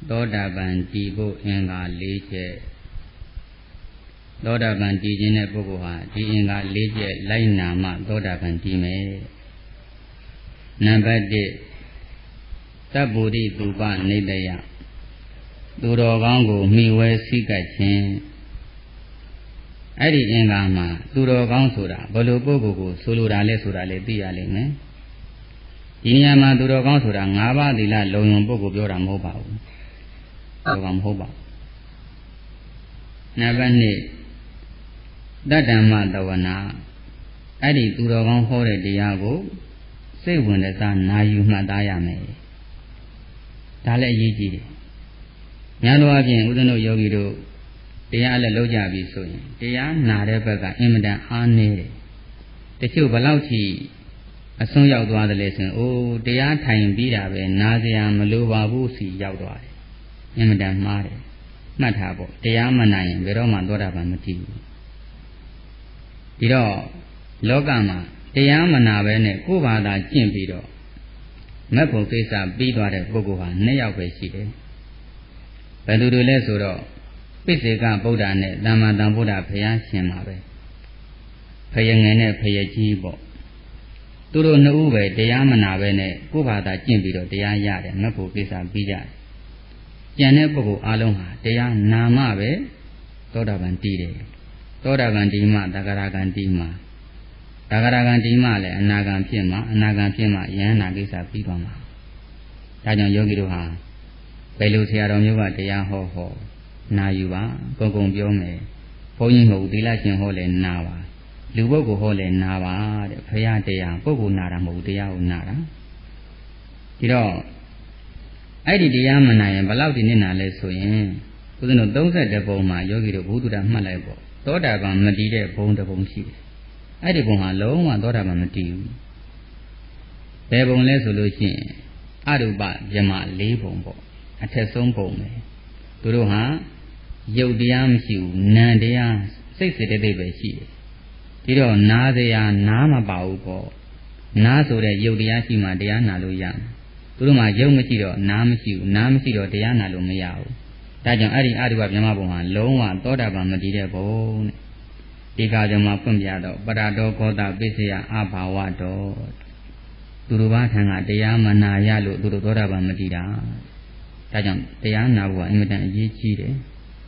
သောတာပန်တည်ဖို့အင်္ဂါ၄ချက်သောတာပန်တည်ခြင်းတဲ့ပုဂ္ဂိုလ်ဟာဒီအင်္ဂါ၄ချက်လိုက်နာမှသောတာပန်တည်မယ်နံပါတ်1သဗ္ဗုဒိတုပနိတယသူတော်ကောင်းကိုမှီဝဲစိကပ်ခြင်းအဲ့ဒီအင်္ဂါမှာသူတော်ကောင်းဆိုတာဘယ်လိုပုဂ္ဂိုလ်ကိုဆိုလိုတာလဲဆိုတာလေသိရလိမ့်မယ်ဒီနေရာမှာသူတော်ကောင်းဆိုတာ၅ပါးသီလလုံုံပုဂ္ဂိုလ်ပြောတာမဟုတ်ပါဘူးတော်ကောင်းမဟုတ်ပါနံပါတ်2တတ္တမတဝနာအဲ့ဒီသူတော်ကောင်းဟောတဲ့တရားကိုစိတ်ဝင်စားနာယူမှတ်သားရမယ်ဒါလည်းအရေးကြီးတယ်များသောအားဖြင့်ဦးဇင်းတို့ယောဂီတို့တရားလည်းလုံးကြပြီဆိုရင်တရားနာတဲ့ဘက်ကအင်မတန်အားနည်းတယ်တချို့ဘလောက်ထိအစွန်းရောက်သွားတယ်လဲဆိုရင်အိုးတရားထိုင်ပြီးတာပဲနာစရာမလိုပါဘူးစီရောက်သွားတယ်အင်မတန်မှားတယ်မှတ်ထားပေါ့တရားမနာရင်ဘယ်တော့မှသောတာပန်မတည်ဘူးဒီတော့လောကမှာတရားမနာပဲနဲ့ကိုယ်ဘာသာကျင့်ပြီးတော့မက်ဖို့ကိစ္စပြီးသွားတဲ့ပုဂ္ဂိုလ်ဟာ2ယောက်ပဲရှိတယ်ဘယ်သူတွေလဲဆိုတော့ပိစေကဗုဒ္ဓနဲ့သမ္မာသမ္ဗုဒ္ဓဘုရားရှင်ပါပဲဖယငယ်နဲ့ဖယကြီးပေါ့သူတို့2ဦးပဲတရားမနာပဲနဲ့ကိုယ်ဘာသာကျင့်ပြီးတော့တရားရတယ်မက်ဖို့ကိစ္စပြီးကြတယ်ကျန်တဲ့ပုဂ္ဂိုလ်အလုံးဟာတရားနာမှပဲသောတာပန်တည်တယ်သောတာပန်တည်မှသဂရဂံတည်မှသဂရဂံတည်မှလည်းအနာဂံဖြစ်မှအနာဂံဖြစ်မှယန္နာကိစ္စပြီးသွားမှာဒါကြောင့်ယောဂီတို့ဟာဘယ်လိုဆရာတော်မျိုးကတရားဟောနာယူပါကုန်ကုန်ပြောမယ်ဘုန်းကြီးမဟုတ်သီလရှင်ဟောလဲနာပါလူပုဂ္ဂိုလ်ဟောလဲနာပါတဲ့ဘုရားတရားပုဂ္ဂိုလ်နာတာမဟုတ်တရားကိုနာတာဒီတော့အဲ့ဒီတရားမနာရင်ဘယ်လောက်ဒီနစ်နာလဲဆိုရင်ဦးဇင်းတို့31ပုံမှာယောဂီတို့ဘုဒ္ဓတာမှတ်လိုက်ပေါ့သောတာပန်မတည်တဲ့ဘုံတစ်ပုံရှိတယ်အဲ့ဒီဘုံဟာလုံးဝသောတာပန်မတည်ဘူးဘယ်ဘုံလဲဆိုလို့ရှိရင်အရူပယမ4ဘုံပေါ့အထက်ဆုံးဘုံပဲသူတို့ဟာရုပ်တရားမရှိဘူးနာမ်တရားစိတ်စေတသိက်ပဲရှိတယ်ဒီတော့နာစရာနားမပါဘူးပေါ့နားဆိုတဲ့ရုပ်တရားရှိမှတရားနာလို့ရတယ်သူတို့မှာရုပ်မရှိတော့နားမရှိဘူးနားမရှိတော့တရားနာလို့မရဘူးဒါကြောင့်အဲ့ဒီအရူပဗြဟ္မဘုံဟာလုံးဝသောတာပန်မတည်တဲ့ဘုံတဲ့ဒီကကြောင့်မှဖွင့်ပြတော့ပရတောကောတာပိစယအဘာဝတော်သူတို့ဘာထံကတရားမနာရလို့သူတို့သောတာပန်မတည်တာဒါကြောင့်တရားနာဖို့ကအင်မတန်အရေးကြီးတယ်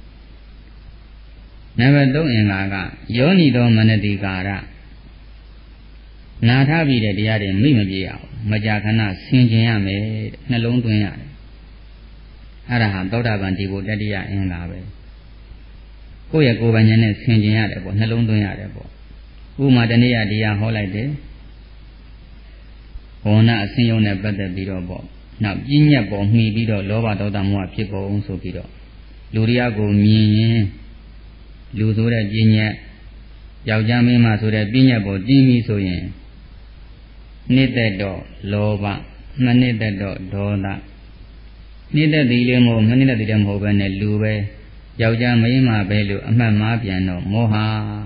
နံပါတ်3အင်္ဂါကယောနိသောမနတိကာရနာထားပြီးတဲ့တရားတွေမိမပြေအောင်မကြာခဏဆင်ခြင်ရမယ်နှလုံးသွင်းရတယ်အဲ့ဒါဟာသောတာပန်ဒီကိုတတိယအင်္ဂါပဲကိုယ့်ရဲ့ကိုယ်ပိုင်ဉာဏ်နဲ့ဆင်ခြင်ရတယ်ပေါ့နှလုံးသွင်းရတယ်ပေါ့ဥမာတနေ့တရားဟောလိုက်တယ်ဘောနာအစဉ်ယုံနဲ့ပတ်သက်ပြီးတော့ပေါ့နောက်ပြဉ္ညတ်ပေါ်မှီပြီးတော့လောဘဒေါသမောဟဖြစ်ပုံဆိုပြီးတော့လူတရားကိုမြင်ရင်လူဆိုတဲ့ပြဉ္ညတ်ယောက်ျားမင်းမဆိုတဲ့ပြဉ္ညတ်ပေါ်တည်ပြီးဆိုရင်နှစ်သက်တော့လောဘမနှစ်သက်တော့ဒေါသနှစ်သက်သည်လည်းမဟုတ်မနှစ်သက်သည်လည်းမဟုတ်ပဲနဲ့လူပဲယောက်ျားမင်းမပဲလို့အမှတ်မှားပြန်တော့မောဟ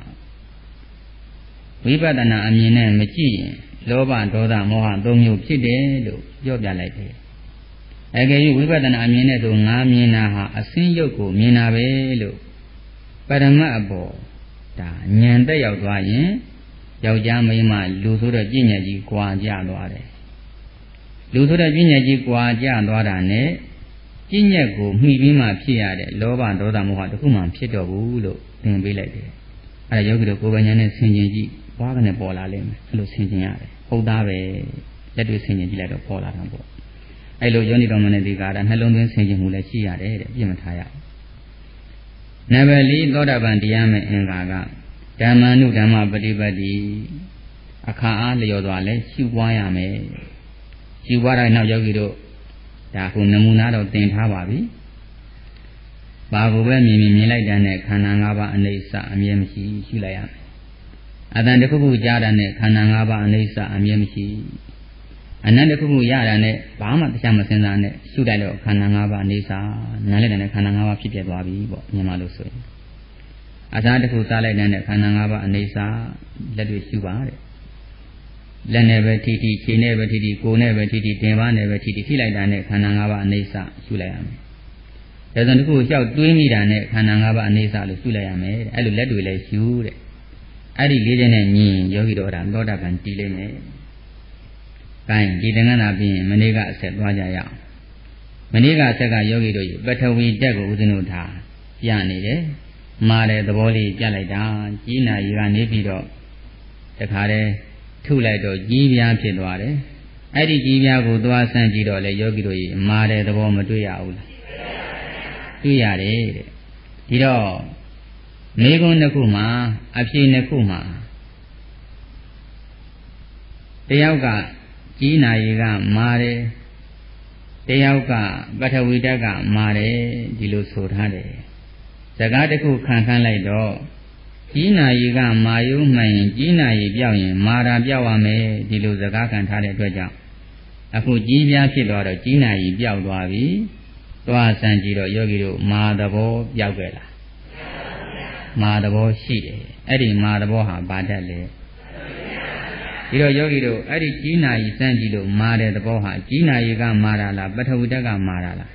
ဝိပဿနာအမြင်နဲ့မကြည့်ရင်လောဘဒေါသမောဟသုံးမျိုးဖြစ်တယ်လို့ပြောပြလိုက်တယ်အကယ်၍ဝိပဿနာအမြင်နဲ့ဆိုငါမြင်တာဟာအစင်းရုပ်ကိုမြင်တာပဲလို့ပရမတ်အပေါ်ဒါဉာဏ်တက်ရောက်သွားရင်ယောက်ျားမိန်းမလူဆိုတဲ့ပြဉ္ညာကြီးကွာကြသွားတယ်လူဆိုတဲ့ပြဉ္ညာကြီးကွာကြသွားတာနဲ့ပြဉ္ညာကိုမှီပြီးမှဖြစ်ရတဲ့လောဘဒေါသမောဟတခုမှဖြစ်တော့ဘူးလို့သင်ပေးလိုက်တယ်အဲဒါယောဂီတို့ကိုယ်ပိုင်ဉာဏ်နဲ့ဆင်ခြင်ကြည့်ဘွားကနေပေါ်လာလိမ့်မယ်အဲ့လိုဆင်ခြင်ရတယ်ဟုတ်သားပဲလက်တွေ့ဆင်ခြင်ကြည့်လိုက်တော့ပေါ်လာတာပေါ့အဲ့လိုယောနိတော်မနတိကာရနှလုံးသွင်းဆင်ခြင်မှုလည်းရှိရတယ်တဲ့ပြစ်မထားရနံပါတ်4သောတာပန်တရားမဲ့အင်္ဂါကဓမ္မနုဓမ္မပฏิပတ်တိအခါအားလျော်စွာလဲရှုပွားရမယ်ရှုပွားတဲ့နောက်ယောဂီတို့ဒါခုနမူနာတော့သင်ထားပါပြီဘာကိုပဲမြင်လိုက်တဲ့နဲ့ခန္ဓာ၅ပါးအနိစ္စအမြဲမရှိရှုလိုက်ရမယ်အတန်တစ်ခုခုကြားတာနဲ့ခန္ဓာ၅ပါးအနိစ္စအမြဲမရှိအနန္တတစ်ခုခုရတာနဲ့ဘာမှတရားမစင်စားနဲ့ရှုလိုက်တော့ခန္ဓာ၅ပါးအနိစ္စနားလည်တဲ့ခန္ဓာ၅ပါးဖြစ်ပြသွားပြီပေါ့မြန်မာလို့ဆိုရင်အစားတစ်ခုစားလိုက်တဲ့ခန္ဓာ၅ပါးအနိစ္စလက်တွေ့ရှုပါတဲ့လက်နဲ့ပဲထိထိခြေနဲ့ပဲထိထိကိုယ်နဲ့ပဲထိထိတင်ပါနဲ့ပဲထိထိထိလိုက်တာနဲ့ခန္ဓာ၅ပါးအနိစ္စရှုလိုက်ရမယ်ဒါဆိုတခုလျှောက်တွေးမိတာနဲ့ခန္ဓာ၅ပါးအနေစာလို့ရှုလိုက်ရမယ်အဲ့လိုလက်တွေလည်းရှုတဲ့အဲ့ဒီလေးချက်နဲ့ညီယောဂီတော်ဒါသောတာပန်တည်လိမ့်မယ်။ဒါရင်ဒီသင်္ကန်းသာပြီးရင်မနေ့ကအဆက်သွားကြရအောင်။မနေ့ကအဆက်ကယောဂီတို့ပထဝီဓာတ်ကိုဦးဇင်းတို့ထားပြနေတယ်။မာတဲ့သဘောလေးပြလိုက်တာကြီးနာရီကနေပြီးတော့တခါတည်းထုလိုက်တော့ကြီးပြားဖြစ်သွားတယ်။အဲ့ဒီကြီးပြားကိုသွားဆန်းကြည့်တော့လေယောဂီတို့မာတဲ့သဘောမတွေ့ရဘူးလား။တွေ့ရတယ်တဲ့။ဒီတော့မေကွန်းတစ်ခုမှာအဖြေနှစ်ခုမှာတယောက်ကကြီးနာရီကမာတယ်တယောက်ကပထဝီဓာတ်ကမာတယ်ဒီလိုဆိုထားတယ်စကားတစ်ခုခံလိုက်တော့ကြီးနာရီကမာယုမှန်ရင်ကြီးနာရီပြောက်ရင်မာတာပြောက်ရမယ်ဒီလိုစကားခံထားတဲ့အတွက်ကြောင့်အခုကြီးပြားဖြစ်သွားတော့ကြီးနာရီပြောက်သွားပြီသွားဆန်းကြည့်တော့ယောဂီတို့မာသဘောပြောက်ကြလားမာသဘောရှိတယ်အဲ့ဒီမာသဘောဟာဘာတတ်လဲဒီတော့ယောဂီတို့အဲ့ဒီကြီးနာရီစမ်းကြည့်လို့မာတဲ့သဘောဟာကြီးနာရီကမာတာလားပထဝီဓာတ်ကမာတာလား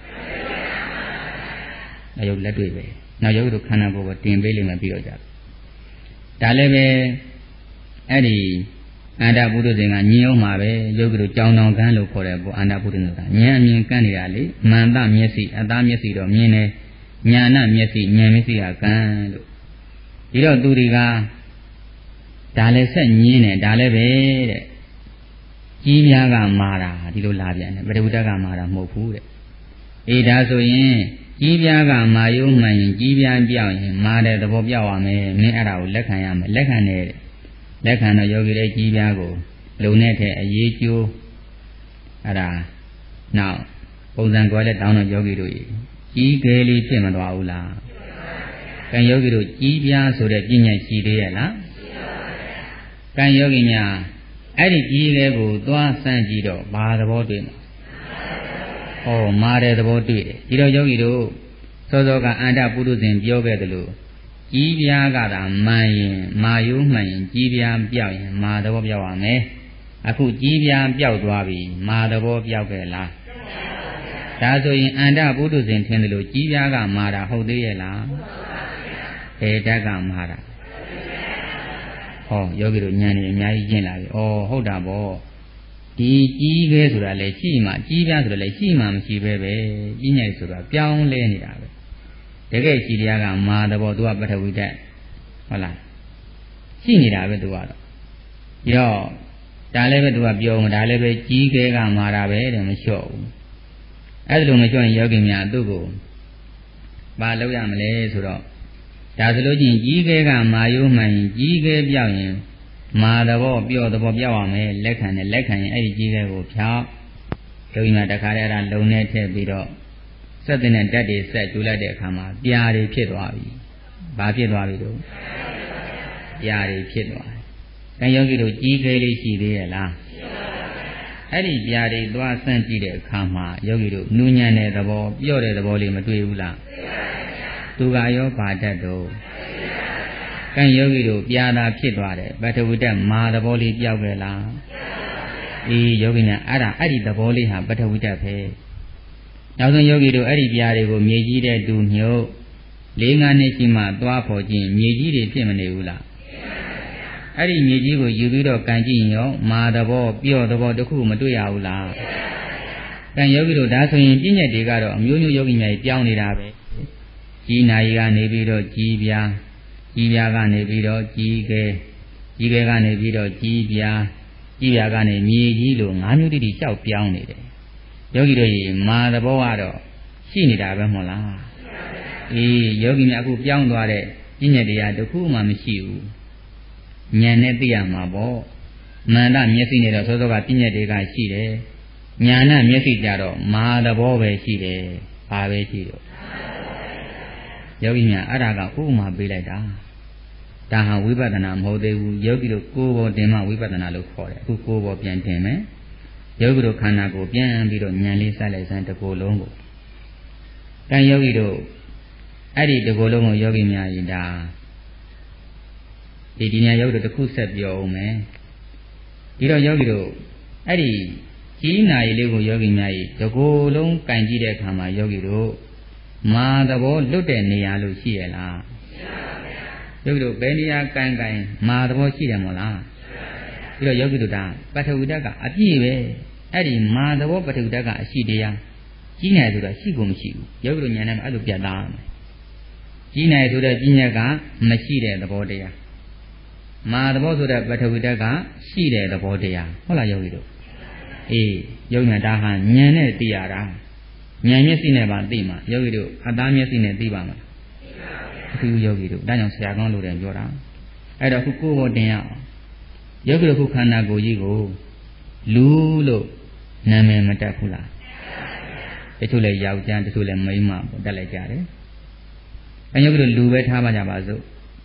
အယုတ်လက်တွေ့ပဲနောက်ယောဂီတို့ခန္ဓာကိုယ်ကိုတင်ပေးလိမ့်မယ်ပြီးတော့ကြဒါလည်းပဲအဲ့ဒီအန္တပုထုဇဉ်ကညင်အောင်မှာပဲယောဂီတို့ကြောင်တောင်ကန်းလို့ခေါ်တယ်ပေါ့အန္တပုထုဇဉ်ကဉာဏ်အမြင်ကန်းနေတာလေမန္တမျက်စိအသားမျက်စိတော့မြင်တယ်ဉာဏမျက်စိဉာဏ်မျက်စိကကန်းလို့ဒီတော့သူတွေကဒါလည်းဆက်ညင်းတယ်ဒါလည်းပဲတဲ့ကြီးပြားကမာတာဒီလိုလာပြန်တယ်ပထဝီဓာတ်ကမာတာမဟုတ်ဘူးတဲ့အေးဒါဆိုရင်ကြီးပြားကမာယုံမှန်ရင်ကြီးပြားပြောက်ရင်မာတဲ့သဘောပြောက်ရမယ်မင်းအဲ့ဒါကိုလက်ခံရမယ်လက်ခံတယ်လက်ခံတော့ယောဂီလေးကြီးပြားကိုလုံနဲ့ထဲအရေးကျိုးအဲ့ဒါနောက်ပုံစံကွာလက်တောင်းတော့ယောဂီတို့ကြီးကလေးဖြစ်မသွားဘူးလားကံယောဂီတို့ကြီးပြားဆိုတဲ့ပြဉ္ညာရှိသေးရဲ့လားကံယောဂီများအဲ့ဒီကြီးကလေးကိုသွားစမ်းကြည့်တော့ဘာသဘောတွေ့မှာဟောမာတဲ့သဘောတွေ့တယ်ဒီတော့ယောဂီတို့စောစောကအန္တပုရုဇဉ်ပြောခဲ့သလိုကြီးပြားကသာမှန်ရင်မာယုံမှန်ရင်ကြီးပြားပြောက်ရင်မာသဘောပြောက်ရမယ်အခုကြီးပြားပြောက်သွားပြီမာသဘောပြောက်ခဲ့လားဒါဆိုရင်အန္တပုရုဇဉ်ထင်တယ်လို့ကြီးပြားကမာတာဟုတ်သေးရဲ့လားဓာတ်ကမာတာဟောယောဂီတို့ဉာဏ်ကြီးအများကြီးကျင့်လာပြီဩဟုတ်တာပေါ့ဒီကြီးခဲဆိုတာလေရှိမှကြီးပြားဆိုတာလေရှိမှမရှိပဲပဲကြီးညိုက်ဆိုတာပြောင်းလဲနေတာပဲတကယ်ရှိတရားကမာသဘောသူကပထဝီဓာတ်ဟုတ်လားရှိနေတာပဲသူကတော့ပြီးတော့ဒါလည်းပဲသူကပြောမှာဒါလည်းပဲကြီးခဲကမာတာပဲတဲ့မလျှော့ဘူးအဲ့ဒါလိုမလျှော့ရင်ယောဂီများသူ့ကိုဘာလုပ်ရမလဲဆိုတော့ဒါဆိုလို့ချင်းကြီးခဲကမာယုံမှန်ရင်ကြီးခဲပြောက်ရင်မာသဘောပြော့သဘောပြောက်ရမယ်လက်ခံတယ်လက်ခံရင်အဲ့ဒီကြီးခဲကိုဖြောက်ယောဂီများတခါတည်းအဲ့ဒါလုံနဲ့ထည့်ပြီးတော့စက်တဲ့နဲ့ဓာတ်တွေဆက်ကျူလိုက်တဲ့အခါမှာပြာတွေဖြစ်သွားပြီ။ဘာဖြစ်သွားပြီတို့ပြာတွေဖြစ်သွားတယ်။အဲယောဂီတို့ကြီးခဲလေးရှိသေးရဲ့လား။အဲ့ဒီပြာတွေသွားဆန့်ကြည့်တဲ့အခါမှာယောဂီတို့နူးညံ့တဲ့သဘောပြော့တဲ့သဘောလေးမတွေ့ဘူးလား။သူကရောဘာတတ်တော့ကံယောဂီတို့ပြာသာဖြစ်သွားတယ်ပထဝီဓာတ်မာသဘောလေးပြောက်ခဲ့လား။အေးယောဂီများအဲ့ဒီသဘောလေးဟာပထဝီဓာတ်ပဲ။နောက်ဆုံးယောဂီတို့အဲ့ဒီပြားတွေကိုမြေကြီးတဲ့တူမြုပ်၄-၅နှစ်ရှိမှသွားဖို့ခြင်းမြေကြီးတွေဖြစ်မနေဘူးလားအဲ့ဒီမြေကြီးကိုယူပြီးတော့ကန်ကြည့်ရင်ရောမာသဘောပြော့သဘောတစ်ခုမတွေ့ရဘူးလားကန်ယောဂီတို့ဒါဆိုရင်ပြဉ္ညာတွေကတော့အမျိုးမျိုးယောဂီများပြောင်းနေတာပဲကြီးနာရီကနေပြီးတော့ကြီးပြားကနေပြီးတော့ကြီးခဲကနေပြီးတော့ကြီးပြားကနေမြေကြီးလို့၅မျိုးတိတိလျှောက်ပြောင်းနေတယ်ယောဂီတို့မာသဘောကတော့ရှိနေတာပဲမဟုတ်လားအေးယောဂီများအခုပြောင်းသွားတဲ့ပြဉ္ညာတရားတစ်ခုမှမရှိဘူးဉာဏ်နဲ့သိရမှာပေါ့မန္တမျက်စိနဲ့တော့သောသောကပြဉ္ညာတွေကရှိတယ်ဉာဏ်မျက်စိကြတော့မာသဘောပဲရှိတယ်ဘာပဲရှိတော့ယောဂီများအဲ့ဒါကဥပမာပေးလိုက်တာဒါဟာဝိပဿနာမဟုတ်သေးဘူးယောဂီတို့ကိုယ်ပေါ်တင်မှဝိပဿနာလို့ခေါ်တယ်အခုကိုယ်ပေါ်ပြန်တင်မယ်ယောဂီတို့ခန္ဓာကိုပြန်ပြီးတော့ဉာဏ်လေးစိုက်လိုက်စမ်းတစ်ကိုယ်လုံးကိုတန်ယောဂီတို့အဲ့ဒီတစ်ကိုယ်လုံးကိုယောဂီများရင်ဒါဒီညာယောဂီတို့တစ်ခုဆက်ပြောအောင်မယ်ဒီတော့ယောဂီတို့အဲ့ဒီကြီးနာရီလေးကိုယောဂီများကြီးတစ်ကိုယ်လုံးကင်ကြည့်တဲ့အခါမှာယောဂီတို့မာသဘောလွတ်တဲ့နေရာလို့ရှိရလားယောဂီတို့ဘယ်နေရာကိုင်မာသဘောရှိတယ်မို့လားပြီးတော့ယောဂီတို့ဒါပထဝီဓာတ်ကအပြည့်ပဲအဲ့ဒီမာသဘောပထဝီဓာတ်ကအရှိတရားကြီးနေဆိုတော့ရှိကုန်မရှိဘူးယောဂီတို့ဉာဏ်နဲ့အဲ့လိုပြတ်သားမယ်ကြီးနေဆိုတဲ့ကြီးညက်ကမရှိတဲ့သဘောတရားမာသဘောဆိုတဲ့ပထဝီဓာတ်ကရှိတဲ့သဘောတရားဟုတ်လားယောဂီတို့အေးယောဂီများဒါဟာဉာဏ်နဲ့သိရတာဉာဏ်မျက်စိနဲ့ပါသိမှာယောဂီတို့အသားမျက်စိနဲ့သိပါမလားသိပါဘူးယောဂီတို့ဒါကြောင့်ဆရာကောင်းလို့တယ်ပြောတာအဲ့တော့ခုကိုယ်ပေါ်တင်ရအောင်ယောဂီတို့ခုခန္ဓာကိုယ်ကြီးကိုလူလို့နာမည်မတက်ဘူးလားတချို့လည်းယောက်ျားတချို့လည်းမိန်းမပေါ့တက်လိုက်ကြတယ်အဲယောဂီတို့လူပဲထားပါကြပါစို့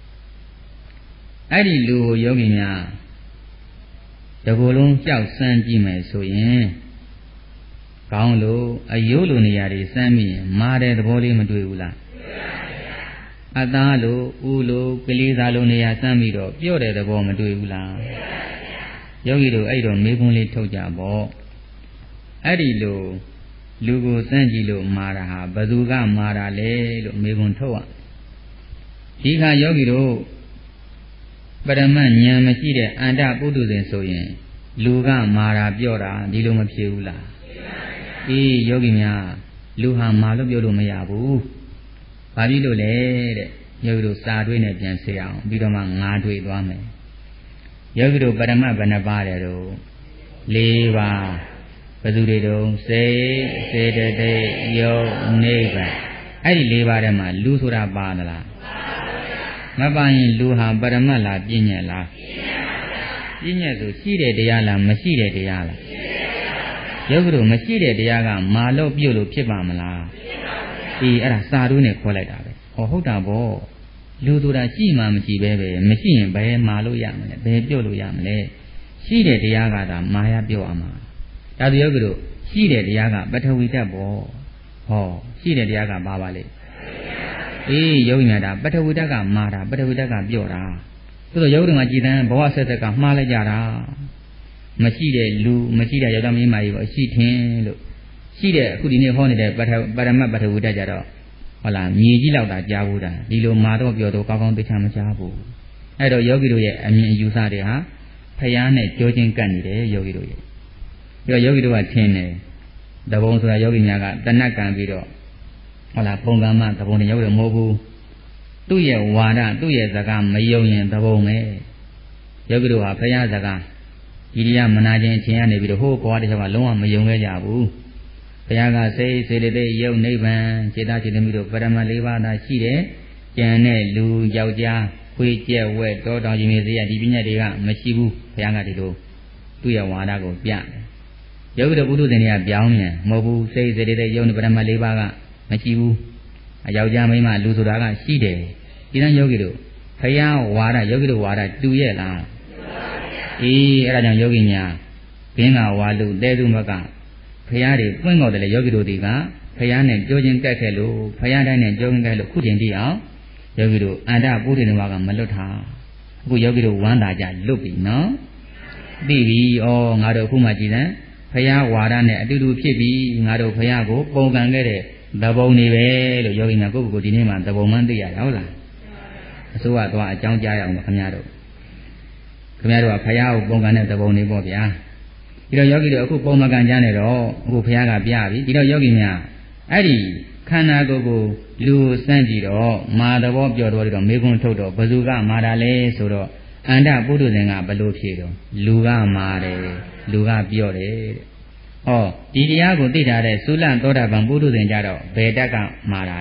အဲ့ဒီလူကိုယောဂီများတကူလုံးကြောက်စမ်းကြည့်မယ်ဆိုရင်ကောင်းလို့အယုတ်လိုနေရာတွေစမ်းမိရင်မာတဲ့သဘောလေးမတွေ့ဘူးလားအသားလိုဥလိုကလေးသားလိုနေရာစမ်းပြီးတော့ပြော့တဲ့သဘောမတွေ့ဘူးလားယောဂီတို့အဲ့တော့မေးခွန်းလေးထုတ်ကြပေါ့အဲ့ဒီလိုလူကိုစမ်းကြည့်လို့မာတာဟာဘယ်သူကမာတာလဲလို့မေးခွန်းထုတ်ရဒီခါယောဂီတို့ပရမဉာဏ်မရှိတဲ့အန္တပုထုဇဉ်ဆိုရင်လူကမာတာပြော့တာဒီလိုမဖြစ်ဘူးလားအေးယောဂီများလူဟာမာလို့ပြောလို့မရဘူးဘာဖြစ်လို့လဲတဲ့ယောဂီတို့စာတွေးနဲ့ပြန်ဆေးအောင်ပြီးတော့မှငါးတွေးသွားမယ်ယောဂီတို့ပရမတ်ဘယ်နှပါးတယ်တော့၄ပါးဘယ်သူတွေတုံးစေတသိက်ယုတ်နိဗ္ဗာန်အဲ့ဒီ၄ပါးထဲမှာလူဆိုတာပါသလားမပါရင်လူဟာပရမတ်လားပြဉ္ညာလားပြဉ္ညာဆိုရှိတဲ့တရားလားမရှိတဲ့တရားလားယောဂီတို့မရှိတဲ့တရားကမာလို့ပြုတ်လို့ဖြစ်ပါမလားအေးအဲ့ဒါစာတွေးနဲ့ခေါ်လိုက်တာပဲဟောဟုတ်တာဗောလူဆိုတာရှိမှမရှိပဲမရှိရင်ဘယ်မာလို့ရမလဲဘယ်ပြုတ်လို့ရမလဲရှိတဲ့တရားကသာမာရပြုတ်အောင်မှာဒါဆိုယောဂီတို့ရှိတဲ့တရားကပထဝီဓာတ်ဗောဟောရှိတဲ့တရားကဘာပါလဲအေးယောဂီများဒါပထဝီဓာတ်ကမာတာပထဝီဓာတ်ကပြော့တာသို့တော့ယောဂီတို့ကကြည်တန်းဘဝဆက်ဆက်ကမှားလိုက်ကြတာမရှိတဲ့လူမရှိတဲ့ယောက်ျားမင်းမကြီးပေါ့ရှိထင်လို့ရှိတဲ့အခုဒီနေ့ဟောနေတဲ့ပရမတ်ပထဝီဓာတ်ကြတော့ဟုတ်လားမြေကြီးလောက်တာကြားဘူးတာဒီလိုမာတော့ပြောတော့ကောင်းကောင်းသိချာမကြားဘူးအဲ့တော့ယောဂီတို့ရဲ့အမြင်အယူဆတွေဟာဖယားနဲ့ကြိုးချင်းကပ်နေတယ်ယောဂီတို့ရဲ့ပြီးတော့ယောဂီတို့ကထင်တယ်တဘုံဆိုတာယောဂီများကတဏှတ်ကံပြီးတော့ဟုတ်လားပုံကံမှတဘုံတွေယောဂီတို့မဟုတ်ဘူးသူ့ရဲ့ဝါဒသူ့ရဲ့စကားမယုံရင်တဘုံပဲယောဂီတို့ဟာဖယားစကားဣရိယမနာခြင်းအချင်းကနေပြီးတော့ဟိုးဘဝတစ်ချက်ကလုံးဝမယုံခဲ့ကြဘူးဘုရားကစေတသိက်ယုတ်နိဗ္ဗာန်စေတသိက်သမီးတို့ပရမတ်၄ပါးသာရှိတယ်ကျန်တဲ့လူယောက်ျားခွေးကျက်ဝက်တောတောင်ကြီးမြေစေရဒီပညာတွေကမရှိဘူးဘုရားကဒီလိုသူ့ရဲ့ဝါဒကိုပြတယ်ယောဂီတို့ပုထုဇဉ်တွေကပြောင်းမြန်မဟုတ်ဘူးစေတသိက်ယုတ်ပရမတ်၄ပါးကမရှိဘူးယောက်ျားမိန်းမလူဆိုတာကရှိတယ်ဒီတန်းယောဂီတို့ဘုရားဝါဒယောဂီတို့ဝါဒတူရဲ့လားအေးအဲ့ဒါကြောင့်ယောဂီများဘင်းကဝါလူတဲသူမကဖရာတွေပွင့်တော်တယ်လေယောဂီတို့ဒီကဖရာနဲ့ကြိုးချင်းကက်ခဲ့လို့ဖရာတိုင်းနဲ့ကြိုးချင်းကက်လို့ခုချိန်တည်းအောင်ယောဂီတို့အန္တပုရိသေနဝကမလွတ်တာအခုယောဂီတို့ဝမ်းသာကြလွတ်ပြီနော်သိပြီဩငါတို့အခုမှကြည်စမ်းဖရာဝါဒနဲ့အတူတူဖြစ်ပြီငါတို့ဖရာကိုပုံကံခဲ့တဲ့သဘုံတွေပဲလို့ယောဂီများကိုယ့်ကိုယ်ဒီနေ့မှသဘုံမှန်းသိရတာဟုတ်လားအစိုးရသွားအကြောင်းကြားရအောင်ခင်ဗျားတို့ခင်ဗျားတို့ကဖရာကိုပုံကံတဲ့သဘုံတွေပေါ့ဗျာဒီတော့ယောဂီတို့အခုပုံမကန်ကြနေတော့အခုဘုရားကပြပြီဒီတော့ယောဂီများအဲ့ဒီခန္ဓာကိုယ်ကိုလူစမ်းကြည့်တော့မာသဘောပြောတော့တော့မေခွန်းထုတ်တော့ဘယ်သူကမာတာလဲဆိုတော့အန္တပုထုဇဉ်ကဘယ်လိုဖြေတော့လူကမာတယ်လူကပြော့တယ်တဲ့ဟောဒီတရားကိုသိတာတဲ့သုလသောတာပန်ပုထုဇဉ်ကြတော့ဘယ်တက်ကမာတာ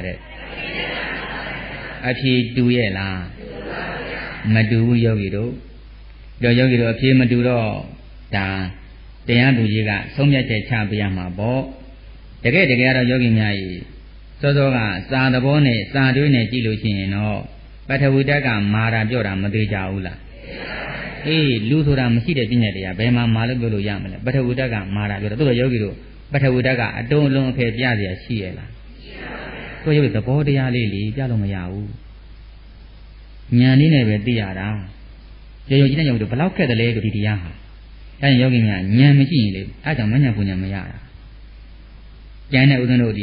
တဲ့အဖြေတူရဲ့လားမတူဘူးယောဂီတို့တော့ယောဂီတို့အဖြေမတူတော့ဒါတရားသူကြီးကဆုံးဖြတ်ချက်ချပေးရမှာပေါ့တကယ်တော့ယောဂီများကြီးစောစောကစာသဘောနဲ့စာတွေးနဲ့ကြည့်လို့ရှိရင်တော့ပထဝီဓာတ်ကမာတာပြောတာမသေးကြဘူးလားအေးလူဆိုတာမရှိတဲ့ပြည့်ညက်တရားဘယ်မှာမာလို့ပြောလို့ရမလဲပထဝီဓာတ်ကမာတာပြောတာတို့တော့ယောဂီတို့ပထဝီဓာတ်ကအတုံးအလုံးအဖယ်ပြเสียရှိရဲ့လားတို့ယောဂီသဘောတရားလေးလေပြလို့မရဘူးဉာဏ်လေးနဲ့ပဲသိရတာယောဂီကြည့်တဲ့ယောဂီတို့ဘလောက်ခက်တယ်လဲတို့ဒီတရားဟာအဲယောဂီများဉာဏ်မရှိရင်လေအဲကြောင့်မဉဏ်ပူဉဏ်မရတာကျန်တဲ့ဥဒ္ဒတို့ဒီ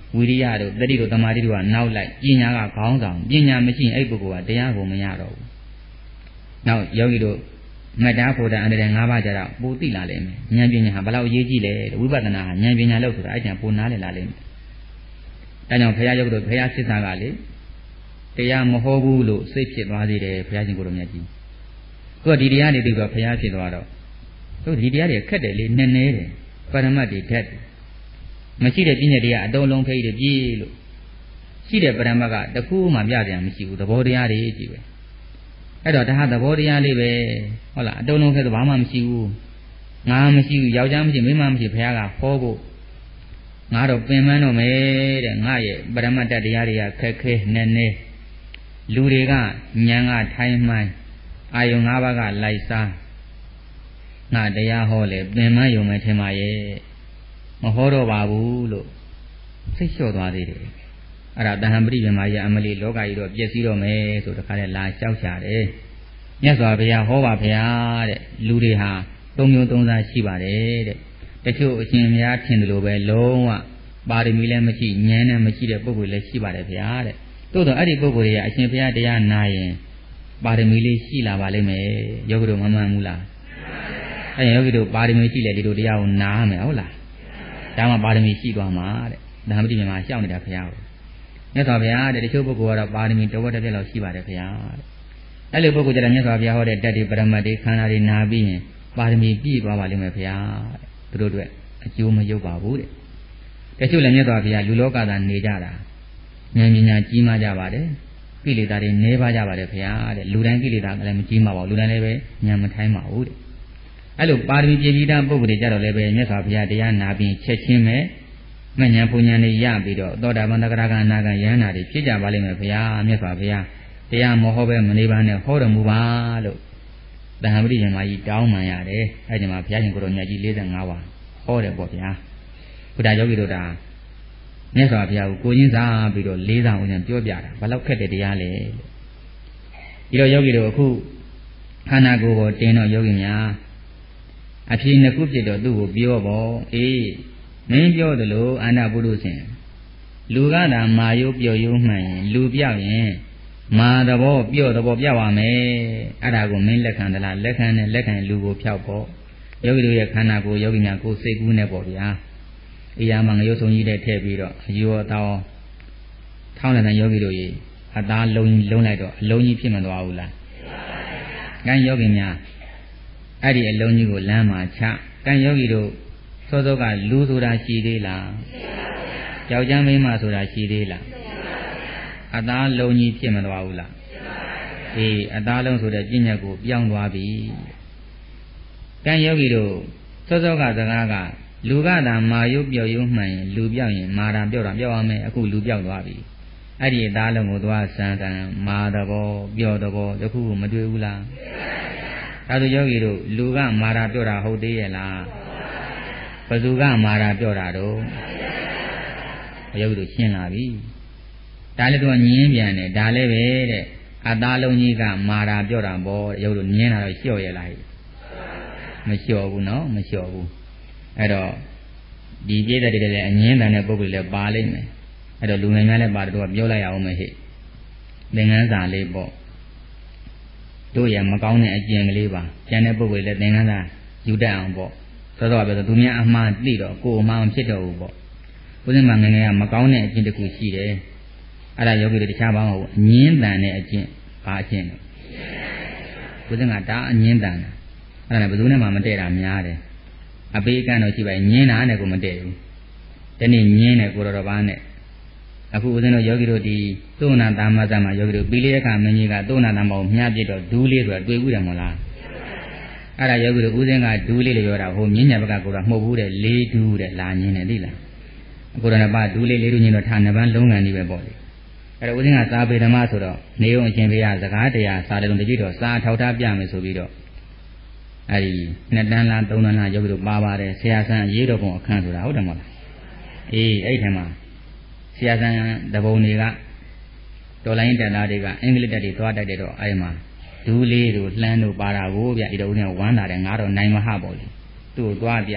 ဝိရိယတို့တတိတို့တမာတိတို့ကနောက်လိုက်ပညာကခေါင်းဆောင်ပညာမရှိရင်အဲ့ပုဂ္ဂိုလ်ကတရားကိုမရတော့ဘူးနောက်ယောဂီတို့မတ္တာဖို့တာအန္တရာယ်၅ပါးကြတော့ပိုသိလာလိမ့်မယ်ဉာဏ်ပညာဟာဘယ်လောက်အရေးကြီးလဲဝိပဿနာဟာဉာဏ်ပညာလို့ဆိုတာအဲ့ကျန်ပိုနားလည်လာလိမ့်မယ်ဒါကြောင့်ဘုရားယောဂီတို့ဘုရားစစ်စာကလေတရားမဟောဘူးလို့စိတ်ဖြစ်သွားသေးတယ်ဘုရားရှင်ကိုယ်တော်မြတ်ကြီးသူကဒီတရားတွေသိတော့ဘုရားဖြစ်သွားတော့သူဒီတရားတွေခက်တယ်လေနည်းနည်းတယ်ပရမတ်တွေဓာတ်မရှိတဲ့ပြည့်ညက်တရားအတုံးလုံးဖိတ်တယ်ပြေးလို့ရှိတဲ့ပရမတ်ကတခုမှပြကြရမရှိဘူးသဘောတရားတွေကြည့်ပဲအဲ့တော့ဒါဟာသဘောတရားလေးပဲဟုတ်လားအတုံးလုံးဖိတ်တော့ဘာမှမရှိဘူးငါမရှိဘူးယောက်ျားမရှိမိန်းမမရှိဘုရားကဟောဖို့ငါတော့ပင်ပန်းတော့မယ်တဲ့ငါရဲ့ပရမတ်တရားတွေကခက်ခဲနည်းနည်းလူတွေကဉာဏ်ကထိုင်းမှိုင်းအာယုံ၅ပါးကလိုက်စားငါတရားဟောလေပင်ပန်းယုံမယ်ထင်ပါရဲ့မဟောတော့ပါဘူးလို့စိတ်လျှော့သွားသေးတယ်အဲ့ဒါတဟံပရိပင်မာရဲ့အမလီလောကကြီးတော့ပြည့်စည်တော့မယ်ဆိုတခါတည်းလာလျှောက်ချတယ်မြတ်စွာဘုရားဟောပါဗျာတဲ့လူတွေဟာ၃မျိုး၃စားရှိပါတယ်တဲ့တချို့အရှင်များထင်တယ်လို့ပဲလုံးဝပါရမီလည်းမရှိဉာဏ်နဲ့မရှိတဲ့ပုဂ္ဂိုလ်လည်းရှိပါတယ်ဗျာတဲ့သို့တော့အဲ့ဒီပုဂ္ဂိုလ်တွေကအရှင်ဘုရားတရားနာရင်ပါရမီလေးရှိလာပါလိမ့်မယ်ယောဂီတို့မမှန်ဘူးလားအဲ့ယောဂီတို့ပါရမီရှိလေဒီလိုတရားကိုနားမယ်ဟုတ်လားဒါမှပါရမီရှိသွားမှာတဲ့ဒါမှမဟုတ်ဒီမှာရှောက်နေတာဘုရားကိုမြတ်စွာဘုရားတဲ့တချို့ပုဂ္ဂိုလ်ကတော့ပါရမီတဝက်တစ်ပြက်လောက်ရှိပါတယ်ဘုရားတဲ့အဲ့လိုပုဂ္ဂိုလ်ကျတော့မြတ်စွာဘုရားဟောတဲ့တတ္တိပရမတ်တွေခန္ဓာတွေနာပြီးရင်ပါရမီပြည့်သွားပါလိမ့်မယ်ဘုရားတဲ့သူတို့အတွက်အကျိုးမရုပ်ပါဘူးတဲ့တချို့လည်းမြတ်စွာဘုရားလူလောကသာနေကြတာဉာဏ်ပညာကြီးမှကြပါတယ်ကိလေသာတွေနည်းပါကြပါတယ်ဘုရားတဲ့လူတိုင်းကိလေသာကလည်းမကြီးမှာပါဘူးလူတိုင်းလည်းပဲဉာဏ်မထိုင်းပါဘူးတဲ့အဲ့လိုပါရမီပြည့်ပြီးသားပုဂ္ဂိုလ်တွေကြတော့လည်းပဲမြတ်စွာဘုရားတရားနာပြီးချက်ချင်းပဲမဉဏ်ပူဉဏ်တွေရပြီးတော့သောတာပန်သဂရဂံအနာဂံယန္တာတွေဖြစ်ကြပါလိမ့်မယ်ဘုရားမြတ်စွာဘုရားတရားမဟောပဲမနေပါနဲ့ဟောတော်မူပါလို့တဟံပရိယမကြီးတောင်းပန်ရတယ်အဲ့ဒီမှာဘုရားရှင်ကိုယ်တော်မြတ်ကြီး45ပါးဟောတယ်ပေါ့ဗျာဘုရားယောဂီတို့ဒါမြတ်စွာဘုရားကိုချင်းစားပြီးတော့လေးဆောင်ဦးဇံပြောပြတာဘလောက်ခက်တဲ့တရားလဲဒီတော့ယောဂီတို့အခုခန္ဓာကိုယ်ပေါ်တင်တော့ယောဂီများအဖြေနှစ်ခုဖြစ်တော့သူ့ကိုပြောပေါ့အေးမင်းပြောသလိုအာနာပုရုရှင်လူကသာမာယုပျော်ယုံမှန်ရင်လူပြောက်ရင်မာသဘောပျော့သဘောပြောက်ပါမယ်အဲ့ဒါကိုမင်းလက်ခံသလားလက်ခံနဲ့လက်ခံလူကိုဖြောက်ပေါ့ယောဂီတို့ရဲ့ခန္ဓာကိုယ်ယောဂီများကိုယ်စိတ်ကူးနဲ့ပေါ့ဗျာအေးရမှာငရုတ်ဆုံးကြီးတဲ့ထည့်ပြီးတော့အယောတော်ထောင်းတဲ့ယောဂီတို့ရေအသားလုံးလိုက်တော့အလုံးကြီးဖြစ်မသွားဘူးလားကံယောဂီများအဲ့ဒီအလုံးကြီးကိုလမ်းမှာချကံယောဂီတို့စောစောကလူဆိုတာရှိသေးလားယောက်ျားမိန်းမဆိုတာရှိသေးလားအသားလုံးကြီးဖြစ်မသွားဘူးလားအေးအသားလုံးဆိုတဲ့ပြဉ္ညာကိုပြောင်းသွားပြီကံယောဂီတို့စောစောကစကားကလူကသာမာယုပျော်ယုံမှန်ရင်လူပြောက်ရင်မာတာပြောက်တာပြောက်ရမယ်အခုလူပြောက်သွားပြီအဲ့ဒီအသားလုံးကိုသွားစမ်းစမ်းမာသဘောပျော်သဘောတခုမတွေ့ဘူးလားဒါဆိုယောဂီတို့လူကမာတာပြောက်တာဟုတ်သေးရဲ့လားဘယ်သူကမာတာပြောက်တာတော့ယောဂီတို့ရှင်းလာပြီဒါလည်းသူကညင်းပြန်တယ်ဒါလည်းပဲတဲ့အသားလုံးကြီးကမာတာပြောက်တာပေါ့ယောဂီတို့ညင်းတာတော့လျှော့ရလားမလျှော့ဘူးနော်မလျှော့ဘူးအဲ့တော့ဒီပြည့်တဲ့တွေလည်းအငင်းတန်တဲ့ပုဂ္ဂိုလ်လည်းပါလိမ့်မယ်အဲ့တော့လူငယ်များလည်းပါတယ်သူကပြောလိုက်အောင်မယ်ဟဲ့သင်္ကန်းစာလေးပေါ့တို့ရမကောင်းတဲ့အကျင့်ကလေးပါကျန်တဲ့ပုဂ္ဂိုလ်လည်းသင်္ကန်းစာယူတတ်အောင်ပေါ့သောတော့ပြောသူများအမှားသိတော့ကိုယ်အမှားမဖြစ်တော့ဘူးပေါ့ဦးဇင်းမငယ်ငယ်ကမကောင်းတဲ့အကျင့်တစ်ခုရှိတယ်အဲ့ဒါယောဂီတွေတခြားဘာမှမဟုတ်အငင်းတန်တဲ့အကျင့်ဘာအကျင့်လဲဦးဇင်းကဒါအငင်းတန်တာအဲ့ဒါလည်းဘယ်သူနဲ့မှမတည့်တာများတယ်အပေးကန်းတော့ရှိပါညင်းတာနဲ့ကိုမတည့်ဘူးဒီနေ့ညင်းတယ်ကိုတော်ဘာနဲ့အခုဦးဇင်းတို့ယောဂီတို့ဒီသုဏတာမသမယောဂီတို့ပြီးလေးအခါမင်းကြီးကသုဏတာမောမြားပြစ်တော့ဒူးလေးဆိုတာတွေ့ဘူးတယ်မဟုတ်လားအဲ့ဒါယောဂီတို့ဦးဇင်းကဒူးလေးလို့ပြောတာဟိုမြင်းညာဘက်ကကိုတော့မဟုတ်ဘူးတဲ့လေးဒူးတဲ့လာညင်းတယ်သိလားအခုတော့ပါဒူးလေးလေးဒူးညင်းတော့ဌာနပန်းလုံးကန်ကြီးပဲပေါ့လေအဲ့တော့ဦးဇင်းကစာပေဓမ္မဆိုတော့နေုံအရှင်ဖေရစကားတရားစာတယ်လုံးတကြည့်တော့စာထောက်ထားပြမယ်ဆိုပြီးတော့အဲ့ဒီ2တန်းလား3တန်းလားယောဂီတို့ပါပါတယ်ဆရာဆန်းရေးတော်ပုံအခန်းဆိုတာဟုတ်တယ်မဟုတ်လားအေးအဲ့ထဲမှာဆရာဆန်းတပုံတွေကတော်လိုင်းတက်သားတွေကအင်္ဂလိပ်တက်တွေသွားတိုက်တယ်တော့အဲ့မှာဒူးလေးတို့လှမ်းတို့ပါတာကိုဗျဒီတော့ဦးဇင်းကဝမ်းလာတယ်ငါတော့နိုင်မဟပေါ့လေသူ့ကိုသွားပြတယ်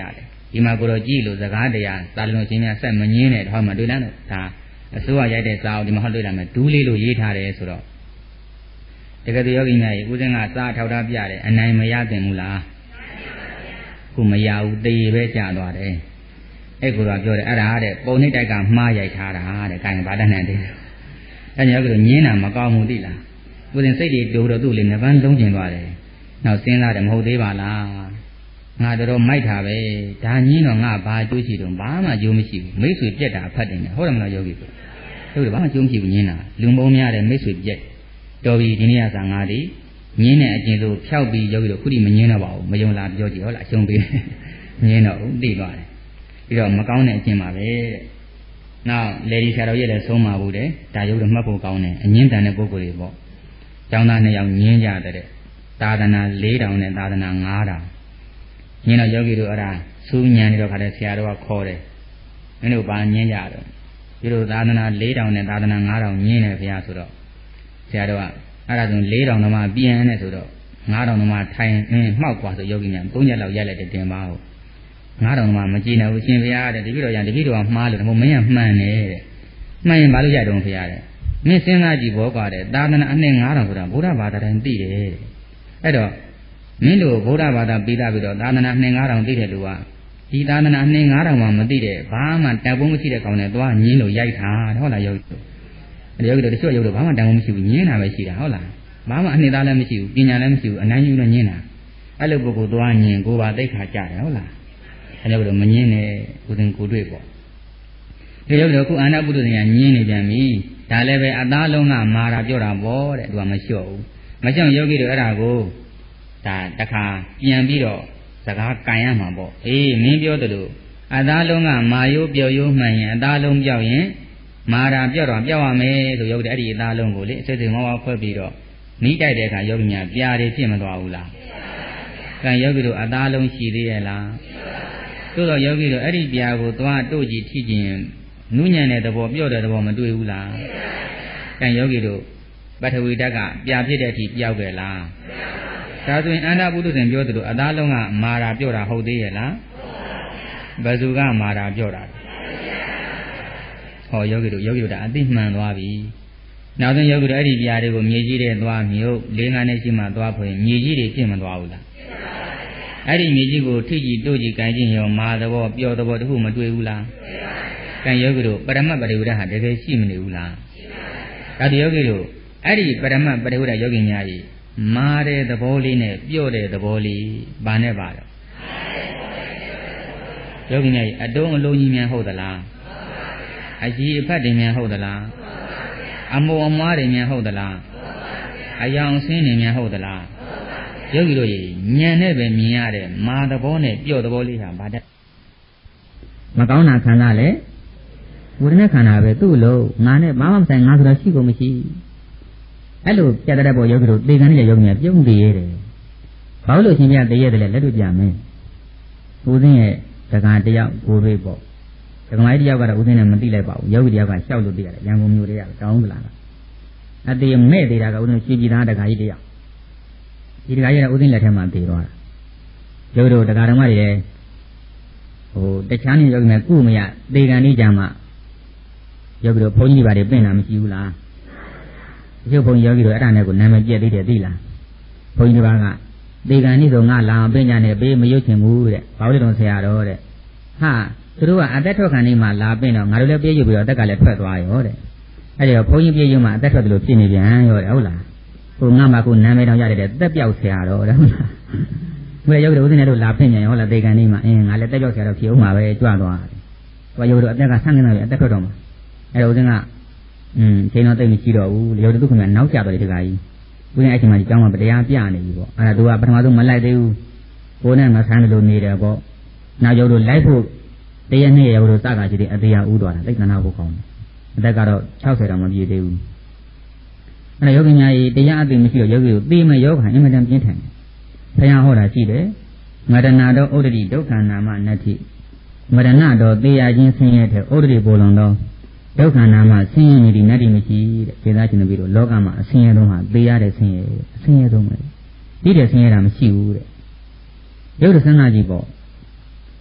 ဒီမှာကိုတော့ကြည့်လို့စကားတရားသာလုံးချင်းများဆက်မငင်းနဲ့တော့မှတွေ့လားဒါအစိုးရရိုက်တဲ့စာအုပ်ဒီမှာဟောတွေ့လာမယ်ဒူးလေးလို့ရေးထားတယ်ဆိုတော့တကယ်သူယောဂီများကြီးဦးစင်းကစာထောက်ထားပြတယ်အနိုင်မရသင့်ဘူးလားခုမရဘူးသေပဲကြာသွားတယ်အဲ့ကိုတော့ပြောတယ်အဲ့ဒါတဲ့ပုံနှိပ်တိုက်ကမှားရိုက်ထားတာတဲ့ခိုင်ဘာတတ်နိုင်တယ်အဲ့ညောကငင်းတာမကောင်းဘူးသိလားဦးစင်းစိတ်တွေတိုးတော့သူ့လေနှပန်းလုံးကျင်သွားတယ်နောက်စဉ်းစားတယ်မဟုတ်သေးပါလားငါတော်မိုက်တာပဲဒါညင်းတော့ငါဘာအကျိုးရှိတော့ဘာမှအကျိုးမရှိဘူးမိတ်ဆွေပြက်တာအဖတ်တယ်ဟုတ်တယ်မလားယောဂီတို့ဘာမှအကျိုးမရှိဘူးညင်းတာလူမုံများတယ်မိတ်ဆွေပြက်တော်ပြီဒီနေ့ကစားငါဒီညင်းတဲ့အကျဉ်လို့ဖြောက်ပြီးယောဂီတို့ခုထိမညင်းတော့ပါဘူးမယုံလားပြောကြည့်ဟုတ်လားအရှုံးပေးညင်းတော့သိသွားတယ်ပြီးတော့မကောင်းတဲ့အကျဉ်ပါပဲတဲ့နောက်လေဒီဆရာတော်ရဲ့လည်းဆုံးမဘူးတဲ့ဒါရုပ်တော့မှတ်ဖို့ကောင်းတယ်အငင်းတန်တဲ့ပုဂ္ဂိုလ်တွေပေါ့ကျောင်းသား2ယောက်ညင်းကြတဲ့သာသနာ4000နဲ့သာသနာ9000ညင်းတော့ယောဂီတို့အဲ့ဒါစူးညံနေတော့ခါတဲ့ဆရာတော်ကခေါ်တယ်မင်းတို့ဘာညင်းကြတော့ဒီလိုသာသနာ4000နဲ့သာသနာ9000ညင်းတယ်ခင်ဗျာဆိုတော့ဆရာတော်ကအဲ့ဒါဆို4000တော့မှပြန်နေဆိုတော့9000တော့မှထိုင်မှောက်กว่าဆိုယောဂီများ3ရက်လောက်ရက်လိုက်တဲ့တင်ပါဟုတ်9000တော့မှမကြည့်နိုင်ဘူးရှင်ဘုရားတဲ့တပည့်တော်ရတပည့်တော်ကမှားလို့မဟုတ်မင်းကမှန်တယ်တဲ့မှန်ရင်ဘာလို့ရတုံးဘုရားတဲ့မင်းစဉ်းစားကြည့်ဘောကွာတဲ့သာသနာအနှစ်9000ဆိုတာဘုရားဘာသာတိုင်းသိတယ်တဲ့အဲ့တော့မင်းတို့ဗုဒ္ဓဘာသာပြီးသားပြီးတော့သာသနာနှစ်9000သိတဲ့လူကဒီသာသနာနှစ်9000မှမသိတဲ့ဘာမှတန်ဖိုးမရှိတဲ့ကောင်နဲ့သွားညင်းလို့ရိုက်တာဟုတ်လားယောဂီယောဂီတို့တချို့ယောဂီတို့ဘာမှတန်ဖိုးမရှိဘူးညင်းတာပဲရှိတာဟုတ်လားဘာမှအနှစ်သားလည်းမရှိဘူးပညာလည်းမရှိဘူးအနိုင်ယူလို့ညင်းတာအဲ့လိုပုဂ္ဂိုလ်သွားညင်းကိုယ်ပါသိခါကြတယ်ဟုတ်လားအဲ့လိုမညင်းနဲ့ကိုယ်တင်ကိုယ်တွေ့ပေါ့ဒီယောဂီတို့ခုအာနာပုဒ်ဉာဏ်ညင်းနေပြန်ပြီဒါလည်းပဲအသားလုံးကမာတာပြောတာပေါ့တဲ့သူကမလျှော့ဘူးမလျှော့ယောဂီတို့အဲ့ဒါကိုဒါတခါပြန်ပြီးတော့စကားကန်ရမှာပေါ့အေးမင်းပြောတယ်လို့အသားလုံးကမာယိုးပျော်ယိုးမှန်ရင်အသားလုံးပြောက်ရင်မာတာပြောက်တော့ပြောက်ရမယ်ဆိုယောဂီအဲ့ဒီအသားလုံးကိုလေအစစ်စစ်မောမောခွဲပြီးတော့နီးတိုက်တဲ့အခါယောဂီများပြာတွေဖြစ်မသွားဘူးလားကံယောဂီတို့အသားလုံးရှိသေးရဲ့လားသို့တော့ယောဂီတို့အဲ့ဒီပြာကိုသွားတို့ကြည့်ထိကြည့်ရင်နုညံ့တဲ့သဘောပြော့တဲ့သဘောမတွေ့ဘူးလားကံယောဂီတို့ပထဝီဓာတ်ကပြာဖြစ်တဲ့အထိပြောက်ကြလားဒါဆိုရင်အန္တပုထုဇဉ်ပြောသလိုအသားလုံးကမာတာပြော့တာဟုတ်သေးရဲ့လားဘယ်သူကမာတာပြော့တာဟောယောဂီတို့ဒါအသိမှန်သွားပြီနောက်ဆုံးယောဂီတို့အဲ့ဒီပြာတွေကိုမြေကြီးတဲ့သွားမြုပ်လေးငါးနဲ့ရှိမှသွားဖွင့်မြေကြီးတွေဖြစ်မသွားဘူးလားအဲ့ဒီမြေကြီးကိုထိကြည့်တို့ကြည့်ကြင်ချင်းရောမာသဘောပြော့သဘောတခုမတွေ့ဘူးလားကံယောဂီတို့ပရမတ်ပရိဝဒဟာတကယ်ရှိမနေဘူးလားဒါတယောဂီတို့အဲ့ဒီပရမတ်ပရိဝဒယောဂီများကြီးမာတဲ့သဘောလေးနဲ့ပြော့တဲ့သဘောလေးဘာနဲ့ပါတော့ယောဂီများကြီးအတုံးအလုံးကြီးများဟုတ်သလားအကြီးအဖတ်တွေများဟုတ်သလားအမုံအမွားတွေများဟုတ်သလားအယောင်ဆင်းတွေများဟုတ်သလားယောဂီတို့ကြီးဉာဏ်နဲ့ပဲမြင်ရတဲ့မာသဘောနဲ့ပြော့သဘောလေးဟာဘာတဲ့မကောင်းတာခန္ဓာလေဝိရဏခန္ဓာပဲသူ့လို့ငါနဲ့ဘာမှမဆိုင်ငါဆိုတာရှိကုန်မရှိအဲ့လိုပြတ်တဲ့ပေါ်ယောဂီတို့သေကံနဲ့ယောဂီများပြုံးတည်ရတယ်ဘာလို့ရှင်ပြတည်ရတယ်လဲလက်တွေ့ပြမယ်ဦးစင်းရဲ့ဒကာတယောက်ကိုရိပ်ပေါ့ဒကာမကြီးတယောက်ကတော့ဦးစင်းနဲ့မသိလိုက်ပါဘူးယောဂီတယောက်ကရှောက်လို့သိရတယ်ရန်ကုန်မြို့တည်းကတောင်းပလာတာအတေမဲ့သေးတာကဦးစင်းရွှေပြည်သားဒကာကြီးတယောက်ဒီဒကာကြီးကဦးစင်းလက်ထက်မှာတည်သွားတာယောဂီတို့ဒကာတော်မတွေလည်းတခြားနေယောဂီများကုမရသေကံနေကြမှာယောဂီတို့ဘုန်းကြီးတွေပါတယ်ပြင်တာမရှိဘူးလားဒီဘုန်းကြီးယောဂီတို့အဲ့ဒါနဲ့ကိုနာမည်ပြည့်သေးတယ်သိလားဘုန်းကြီးတွေကသေကံနေဆိုငါလာပညာနဲ့ပေးမရုပ်ချင်ဘူးတဲ့ဘာလို့လဲတော့ဆရာတော်တဲ့ဟာသူတို့ကအသက်ထွက်ခံနေမှလာပင်တော့ငါတို့လည်းပြေးယူပြီးတော့အသက်ကလည်းထွက်သွားရောတဲ့အဲ့ဒီတော့ဘုန်းကြီးပြေးယူမှအသက်ထွက်တယ်လို့ဖြစ်နေပြန်ရောတဲ့ဟုတ်လားဟိုငါမှကိုနာမည်တောင်ရတယ်တဲ့သက်ပြောက်ဆရာတော်တဲ့ဟုတ်လားဘယ်ယောဂီတို့ဦးဇင်းတို့လာပင်မြန်ဟုတ်လားသေကံနေမှငါလည်းသက်ပြောက်ဆရာတော်ဖြစ်အောင်မှာပဲကြွသွားတယ်ဟိုယောဂီတို့အသက်ကဆန့်နေတာပဲအသက်ထွက်တော့မှာအဲ့တော့ဦးဇင်းကချိန်တော့တိတ်မရှိတော့ဘူးယောဂီတို့ကနောက်ကျတော့ဒီတခါကြီးဦးဇင်းအဲ့ချိန်မှာဒီကျောင်းမှာတရားပြနေပြီပေါ့အဲ့ဒါသူကပထမဆုံးမလိုက်သေးဘူးကိုယ်နဲ့မဆန်းလို့နေတယ်ပေါ့နောက်ယောဂီတို့လိုက်ဖို့တရက်နေ့ယောဂီတို့စကားရှိတဲ့အသေးအဥသွားတာတိတ်တနာဖို့ကောင်းတယ်အသက်ကတော့60တောင်မပြည့်သေးဘူးအဲ့ဒါယောဂီများကြီးတရားအသိမရှိတော့ယောဂီကိုသိမဲ့ယောဂအင်မတန်ပြင်းထန်တယ်ဘုရားဟောတာရှိတယ်မရဏတော်ဥဒတိဒုက္ခနာမနတ္ထိမရဏတော်သေရခြင်းဆင်းရဲတဲ့ဥဒတိပေါ်လွန်သောဒုက္ခနာမဆင်းရဲနေဒီနတ္တိမရှိတဲ့ခြေသားရှင်တို့ပြီးတော့လောကမှာအဆင်းရဲဆုံးဟာသေရတဲ့ဆင်းရဲအဆင်းရဲဆုံးပဲဒီတဲ့ဆင်းရဲတာမရှိဘူးတဲ့ရုပ်ရစနာကြီးပေါ့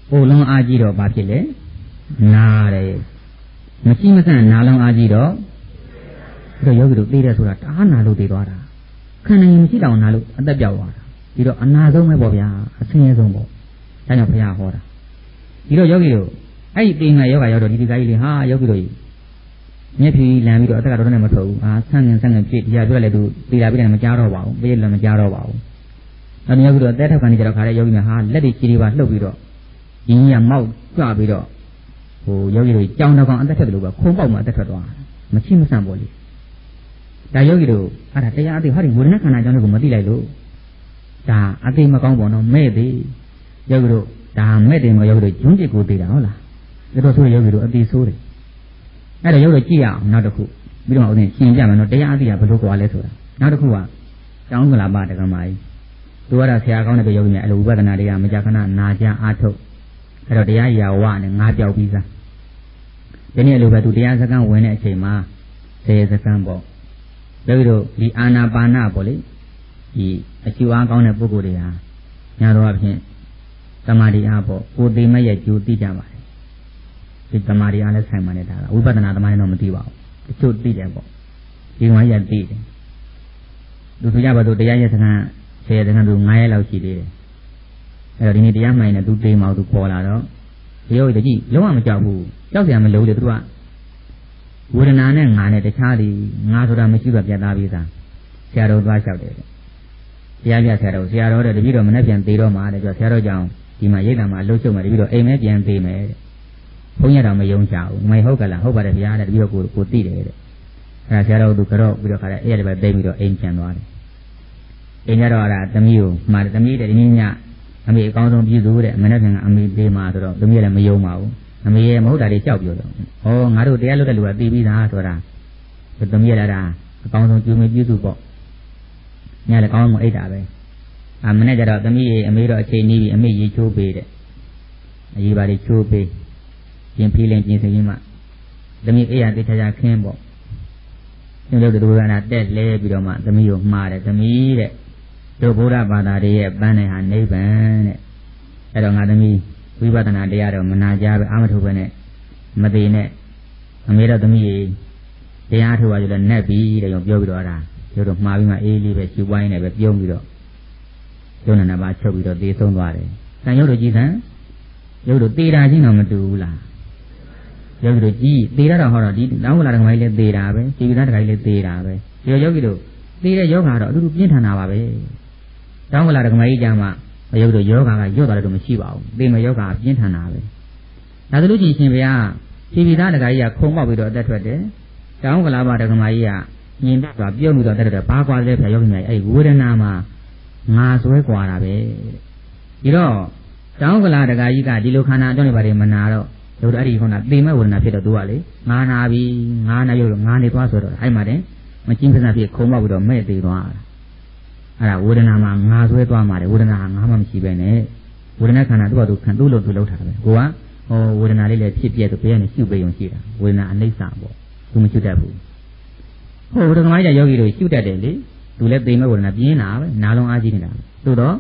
အိုလုံးအားကြီးတော့ဘာဖြစ်လဲနာတယ်မရှိမဆန့်နာလုံးအားကြီးတော့ဒီယောဂီတို့သိတဲ့ဆိုတာတအားနာလို့သိသွားတာခန္ဓာရင်မရှိတော့နာလို့အသက်ပြောက်သွားတာပြီးတော့အနာဆုံးပဲပေါ့ဗျာအဆင်းရဲဆုံးပေါ့ဒါကြောင့်ဘုရားဟောတာဒီတော့ယောဂီတို့အဲ့ဒီပင်ငါယောဂရောက်တော့ဒီကာကြီးလေဟာယောဂီတို့မျက်ဖြူလန်ပြီးတော့အသက်ကတော့နဲ့မထွက်ဘူးဆန့်ငင်ပြည့်တရားပြောရလေသူသိတာပြီးတယ်မကြားတော့ပါဘူးပြေးလည်းမကြားတော့ပါဘူးနောက်ယောဂီတို့အသက်ထောက်ခံနေကြတော့ခါတဲ့ယောဂီများဟာလက်တွေခြေတွေပါလှုပ်ပြီးတော့ရင်းကြီးကမောက်ကြွပြီးတော့ဟိုယောဂီတို့ကြောင်တော့ကောင်အသက်ထွက်တယ်လို့ပဲခုံပေါက်မှအသက်ထွက်သွားမရှိမဆန့်ပေါ့လေဒါယောဂီတို့အဲ့ဒါတရားအသိဟောဒီဝေဒနာခန္ဓာကြောင့်ကိုမသိလိုက်လို့ဒါအသိမကောင်းပေါ့နော်မဲ့သေးယောဂီတို့ဒါမဲ့တယ်မယောဂီတို့ဂျွန်းจิตကိုသိတာဟုတ်လားဒါတော့ဆိုယောဂီတို့အသိဆိုးတယ်အဲ့ဒါယောဂီတို့ကြည့်ရအောင်နောက်တစ်ခုပြီးတော့ဦးဇင်းရှင်းပြမယ်နော်တရားအသိကဘယ်လိုကွာလဲဆိုတာနောက်တစ်ခုကကျောင်းကလာပါတက္ကမကြီးသူကတော့ဆရာကောင်းတဲ့ယောဂီများအဲ့လိုဝိပဿနာတွေကမကြာခဏနာကြအားထုတ်အဲ့တော့တရားရာဝနဲ့ငါးပြောက်ပြီးသားဒီနေ့လိုပဲသူတရားစခန်းဝင်တဲ့အချိန်မှာ10စခန်းပေါ့ယောဂီတို့ဒီအာနာပါနပေါ့လေဒီအကျိုးအားကောင်းတဲ့ပုဂ္ဂိုလ်တွေဟာညာတော့အဖြစ်သမာဓိအားပေါ့ကိုယ်သိမဲ့ရဲ့ကျိုးသိကြပါတယ်ဒီသမာဓိအားလည်းဆိုင်ပါတယ်ဒါကဝိပဿနာသမာဓိတော့မသိပါဘူးတချို့သိတယ်ပေါ့ဒီမှာရသိတယ်သူဆိုကြပါတော့တရားရဲ့စခန်း10စခန်းသူ9ရက်လောက်ရှိသေးတယ်အဲ့တော့ဒီနေ့တရားမှန်နေသူသိမှသူပေါ်လာတော့ဒီယောဂီတကြီးလုံးဝမကြောက်ဘူးကြောက်စရာမလိုလေသူကဝေဒနာနဲ့ငါနဲ့တခြားဒီငါဆိုတာမရှိတော့ပြတ်သားပြီးသားဆရာတော်သွားလျှောက်တယ်တရားပြဆရာတော်တဲ့တပည့်တော်မနေ့ပြန်သေးတော့မှာတဲ့ပြောဆရာတော်ကြောင့်ဒီမှာရိတ်တာမှာလှုပ်ရှုပ်မယ်တပည့်တော်အိမ်မဲပြန်သေးမယ်တဲ့ဘုန်းကြီးတော်မယုံကြဘူးမဟုတ်ကလားဟုတ်ပါတယ်ဗျာတဲ့တပည့်တော်ကိုသိတယ်တဲ့အဲ့ဒါဆရာတော်သူကတော့ပြီးတော့ခါတဲ့အဲ့ရတဲ့ပဲသိပြီးတော့အိမ်ပြန်သွားတယ်အိမ်ရတော့အဲ့ဒါသမီးကိုမှာသမီးတဲ့ဒီနေ့ညအမေအကောင်းဆုံးပြည်သူတဲ့မနေ့ကအမေသေးမှာဆိုတော့သမီးလည်းမယုံပါဘူးအမေရဲ့မဟုတ်တာတွေကြောက်ပြောတော့ဩငါတို့တရားလုပ်တဲ့လူကသိပြီးသားဆိုတာသမီးရတာအကောင်းဆုံးကျူးမေပြုစုပေါ့ညလည်းကောင်းမှအိတ်တာပဲမနေ့ကျတော့သမီးရေအမေတော့အချိန်ကြီးပြီအမေရေချိုးပေးတဲ့အရေးပါလေချိုးပေးပြင်ဖိလင်းပြင်စရင်မှသမီးအိယာတိချာချာခင်းပေါ့ညလို့တူကနာတက်လဲပြီးတော့မှသမီးကိုမှားတယ်သမီးတဲ့တို့ဗုဒ္ဓဘာသာတွေရဲ့ပန်းတဲ့ဟာနိဗ္ဗာန်တဲ့အဲ့တော့ငါသမီးဝိပဿနာတရားတော့မနာကြပဲအာမထုတ်ပဲနဲ့မသေးနဲ့အမေတော့သမီးရေတရားထုတ်ပါကြလို့နဲ့ပြီးတဲ့ရောပြောပြီးတော့အဲ့ဒါတို့မှားပြီးမှအေးလေးပဲရှူပွိုင်းနေပဲပြုံးပြီးတော့ရုံနာနာပါချုပ်ပြီးတော့သေဆုံးသွားတယ်။ဆံရုပ်တို့ကြည်သံရုပ်တို့သေတာချင်းတော့မတူဘူးလား။ရုပ်တို့ကြည်သေတာတော့ဟောတော့ဒီတောင်းဝလာတကမကြီးလည်းသေတာပဲ။ဒီပိသားတကကြီးလည်းသေတာပဲ။ဒီယောဂီတို့သေတဲ့ယောဂါတော့အတူတူပြင်းထန်တာပါပဲ။တောင်းဝလာတကမကြီးကြမှာရုပ်တို့ယောဂါကရွတ်သွားတယ်လို့မရှိပါဘူး။သေမဲ့ယောဂါပြင်းထန်တာပဲ။ဒါဆိုလို့ချင်းရှင်ဗျာဒီပိသားတကကြီးကခုံပေါက်ပြီးတော့အသက်ထွက်တယ်။တောင်းဝလာပါတကမကြီးကညင်ပြသွားပြုံးပြီးတော့တက်တယ်ဘာကွာလဲဖျာယောဂီများအဲ့ဝေဒနာမှာငါဆွဲကွာတာပဲဒီတော့တောင်းကလာတကကြီးကဒီလိုခန္ဓာအကြောင်းတွေပါတယ်မနာတော့တို့အဲ့ဒီခေါင်းကသေမဲ့ဝေဒနာဖြစ်တော့သူကလေငါနာပြီငါနာရုပ်ငါနေသွားဆိုတော့အဲ့မှာတဲ့မချင်းခဏဖြစ်ခုံပေါက်ပြီးတော့မဲ့သေးသွားအဲ့ဒါဝေဒနာမှာငါဆွဲသွားမှာတယ်ဝေဒနာကငါမှမရှိပဲနဲ့ဝေဒနာခန္ဓာသူ့ဘာသူခံသူ့လို့သူလောက်ထားတယ်ကိုကဝေဒနာလေးလည်းဖြစ်ပြက်သူပြည့်နေရှုပ်ပေးုံရှိတာဝေဒနာအနိစ္စပေါ့သူမရှုတတ်ဘူးဟုတ်တယ်ခမိုင်းတဲ့ယောဂီတို့ရှုတတ်တယ်လေသူလည်းသိမဲ့ဝေဒနာပြင်းတာပဲနားလုံးအားကြီးနေတာသို့တော့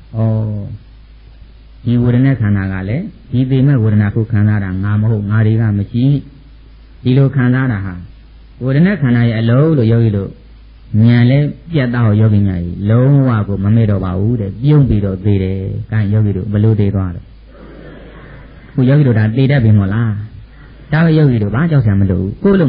ဒီဝေဒနာခန္ဓာကလည်းဒီသိမဲ့ဝေဒနာကိုခံစားတာငါမဟုတ်ငါတွေကမရှိဒီလိုခံစားတာဟာဝေဒနာခန္ဓာရဲ့အလုံးလို့ယောဂီတို့ဉာဏ်လည်းပြတ်တော့ယောဂီများကြီးလုံးဝကိုမမေ့တော့ပါဘူးတဲ့ပြုံးပြီးတော့သေးတယ်။ကဲယောဂီတို့ဘလို့သေးသွားလဲ။ခုယောဂီတို့ဒါသေတတ်ပြီမို့လား။ဒါပဲယောဂီတို့ဘာကြောက်စရာမလိုဘူး။ကိုယ်လုံး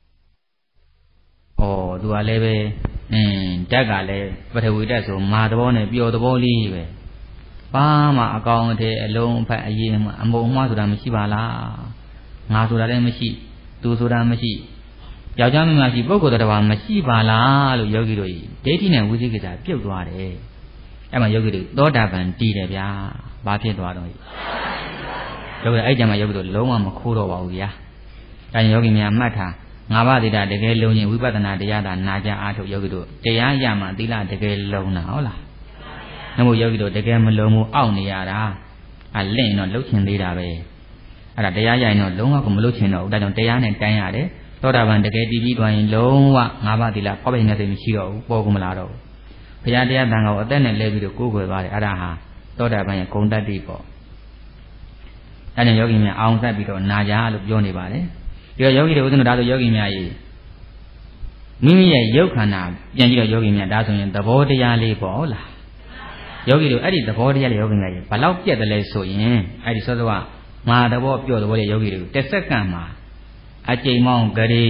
သူကလည်းပဲဓာတ်ကလည်းပထဝီဓာတ်ဆိုမာသဘောနဲ့ပျော်သဘောလေးပဲဘာမှအကောင်အထည်အလုံးအဖက်အရင်အမုံမှားဆိုတာမရှိပါလားငါဆိုတာလည်းမရှိသူဆိုတာမရှိယောက်ျားမင်းမရှိပုဂ္ဂိုလ်တစ်ပါးမရှိပါလားလို့ယောဂီတို့ဒိဋ္ဌိနဲ့ဝိသိကိစ္စပြုတ်သွားတယ်အဲ့မှာယောဂီတို့သောတာပန်တည်တယ်ဗျာဘာဖြစ်သွားတော့ယောဂီအဲ့ကြမှာယောဂီတို့လုံးဝမခိုးတော့ပါဘူးဗျာဒါကြောင့်ယောဂီများမှတ်ထားငါးပါးသီလတကယ်လုံးရင်ဝိပဿနာတရားသာနာကြအားထုတ်ယောဂီတို့တရားရမှသီလတကယ်လုံးတာဟုတ်လားနမို့ယောဂီတို့တကယ်မလုံးဘူးအောင့်နေရတာလင့်တော့လှုပ်ချင်သေးတာပဲအဲ့ဒါတရားရရင်တော့လုံးဝကိုမလှုပ်ချင်တော့ဘူးဒါကြောင့်တရားနဲ့တိုင်းရတယ်သောတာပန်တကယ်တည်ပြီးသွားရင်လုံးဝငါးပါးသီလဖောက်ပြန်နေစိတ်မရှိတော့ဘူးပေါ်ကုန်မလာတော့ဘူးဘုရားတရားတန်ခါကိုအသက်နဲ့လဲပြီးတော့ကိုးကွယ်သွားတယ်အဲ့ဒါဟာသောတာပန်ရဲ့ဂုဏ်တတ္တိပေါ့ဒါကြောင့်ယောဂီများအောင်ဆက်ပြီးတော့နာကြလို့ပြောနေပါတယ်ဒီတော့ယောဂီတွေဦးဇင်းတို့ဒါဆိုယောဂီများကြီးမိမိရဲ့ရုပ်ခန္ဓာပြန်ကြည့်တော့ယောဂီများဒါဆိုရင်သဘောတရားလေးပေါ့ဟုတ်လားယောဂီတို့အဲ့ဒီသဘောတရားလေးယောဂီများကြီးဘလောက်ပြက်တယ်လဲဆိုရင်အဲ့ဒီစောစောကငါသဘောပြော့သဘောလေးယောဂီတို့တစ်စက္ကန့်မှာအကြိမ်ပေါင်းဂရေ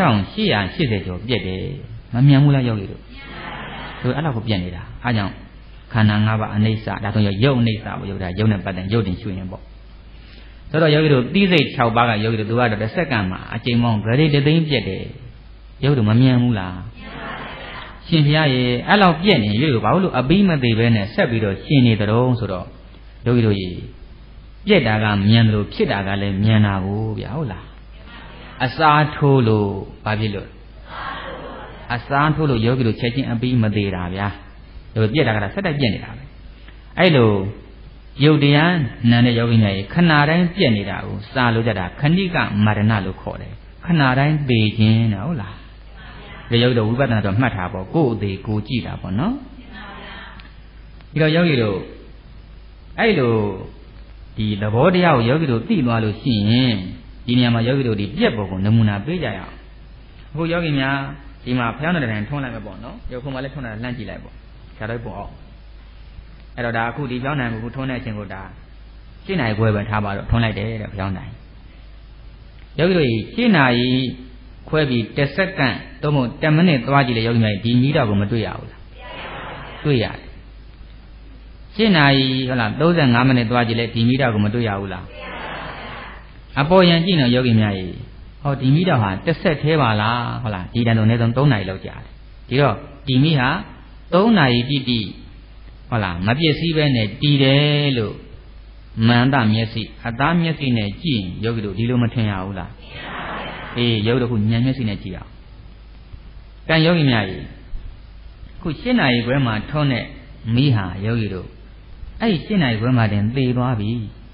9880ကျော်ပြက်တယ်မမြန်ဘူးလားယောဂီတို့ဆိုအဲ့လောက်ကိုပြက်နေတာအားကြောင့်ခန္ဓာ၅ပါးအနိစ္စဒါဆိုရင်ရုပ်အနိစ္စပေါ့ယောဂီရုပ်နဲ့ပတ်သက်ရုပ်တင်ရှုရင်ပေါ့ဆိုတော့ယောဂီတို့သိစိတ်6ပါးကယောဂီတို့သူကတော့တစ်စက္ကန့်မှာအကြိမ်ပေါင်းဂရေ3သိန်းပြက်တယ်ယောဂီတို့မမြန်ဘူးလားရှင်ဘုရားရေအဲ့လောက်ပြက်နေရွေ့ကိုဘာလို့အပိမသေးပဲနဲ့ဆက်ပြီးတော့ရှင်နေတုံးဆိုတော့ယောဂီတို့ရေပြက်တာကမြန်တယ်လို့ဖြစ်တာကလည်းမြန်တာကိုဗျာဟုတ်လားအစားထိုးလို့ဘာဖြစ်လို့အစားထိုးလို့ယောဂီတို့ချက်ချင်းအပိမသေးတာဗျာဒါပြက်တာကဆက်တိုက်ပြက်နေတာပဲအဲ့လိုရုပ်တရားနာတဲ့ယောဂီများရေခဏတိုင်းပြက်နေတာကိုစာလို့ကြတာခဏိကမရဏလို့ခေါ်တယ်ခဏတိုင်းပေခြင်းနော်ဟုတ်လားဒီယောဂီတို့ဝိပဿနာတော့မှတ်တာပေါ့ကိုယ်အသေးကိုကြည့်တာပေါ့နော်ဒီတော့ယောဂီတို့အဲ့လိုဒီသဘောတရားကိုယောဂီတို့သိသွားလို့ရှိရင်ဒီနေရာမှာယောဂီတို့ဒီပြက်ပုံကိုနမူနာပေးကြရအောင်အခုယောဂီများဒီမှာဖျောင်းတဲ့တိုင်ထွန်းလိုက်မယ်ပေါ့နော်ယောခုမှလည်းထွန်းတာလှမ်းကြည့်လိုက်ပေါ့ခြားတော့ပုံအောင်အဲ့တော့ဒါအခုဒီဖျောင်းတိုင်ကိုထွန်းတဲ့အချိန်ကိုဒါရှင်းနိုင်ခွဲပဲထားပါတော့ထွန်းလိုက်တယ်တဲ့ဖျောင်းတိုင်ယောဂီတို့ရှင်းနိုင်ခွဲပြီး10စက္ကန့်သို့မဟုတ်10မိနစ်သွားကြည့်လေယောဂီများဒီမီတာကိုမတွေ့ရဘူးလားတွေ့ရတယ်ရှင်းနိုင်ဟုတ်လား35မိနစ်သွားကြည့်လေဒီမီတာကိုမတွေ့ရဘူးလားအပေါ်ယံကြည့်နော်ယောဂီများကြီးဟောဒီမီတာဟာတစ်ဆက်သေးပါလားဟုတ်လားဒီတန်တုံနဲ့3နာရီလောက်ကြာတယ်ဒီတော့ဒီမီဟာ3နာရီတိတိဟုတ်လားမပြည့်စည်ပဲနဲ့တည်တယ်လို့မန္တမျက်စိအသားမျက်စိနဲ့ကြည့်ယောဂီတို့ဒီလိုမထင်ရဘူးလားအေးယောဂီတို့ခုဉာဏ်မျက်စိနဲ့ကြည့်အောင်ကံယောဂီများကြီးခု7နာရီခွဲမှာထုံးတဲ့မီးဟာယောဂီတို့အဲ့ဒီ7နာရီခွဲမှာတင်သေသွားပြီ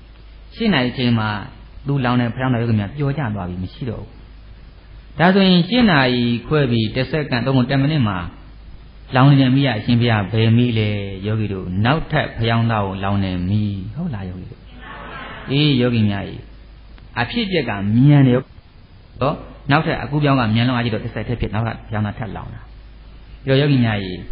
7နာရီချိန်မှာသူ့လောင်တဲ့ဖျောင်းတဲ့ယောဂီများပျော်ကျသွားပြီမရှိတော့ဘူးဒါဆိုရင်7နာရီခွဲပြီး10စက္ကန့်3မိနစ်မှာလောင်နေတဲ့မီးရအရှင်ဘုရားဘယ်မီးလဲယောဂီတို့နောက်ထပ်ဖျောင်းသားကိုလောင်နေမီးဟုတ်လားယောဂီတို့အေးယောဂီများကြီးအဖြစ်ပြက်ကမြန်တယ်တော့နောက်ထပ်အခုပြောင်းကမြန်လုံးအားကြီးတော့တစ်ဆက်ထက်ဖြစ်နောက်ကဖျောင်းသားထပ်လောင်တာပြီးတော့ယောဂီများကြီး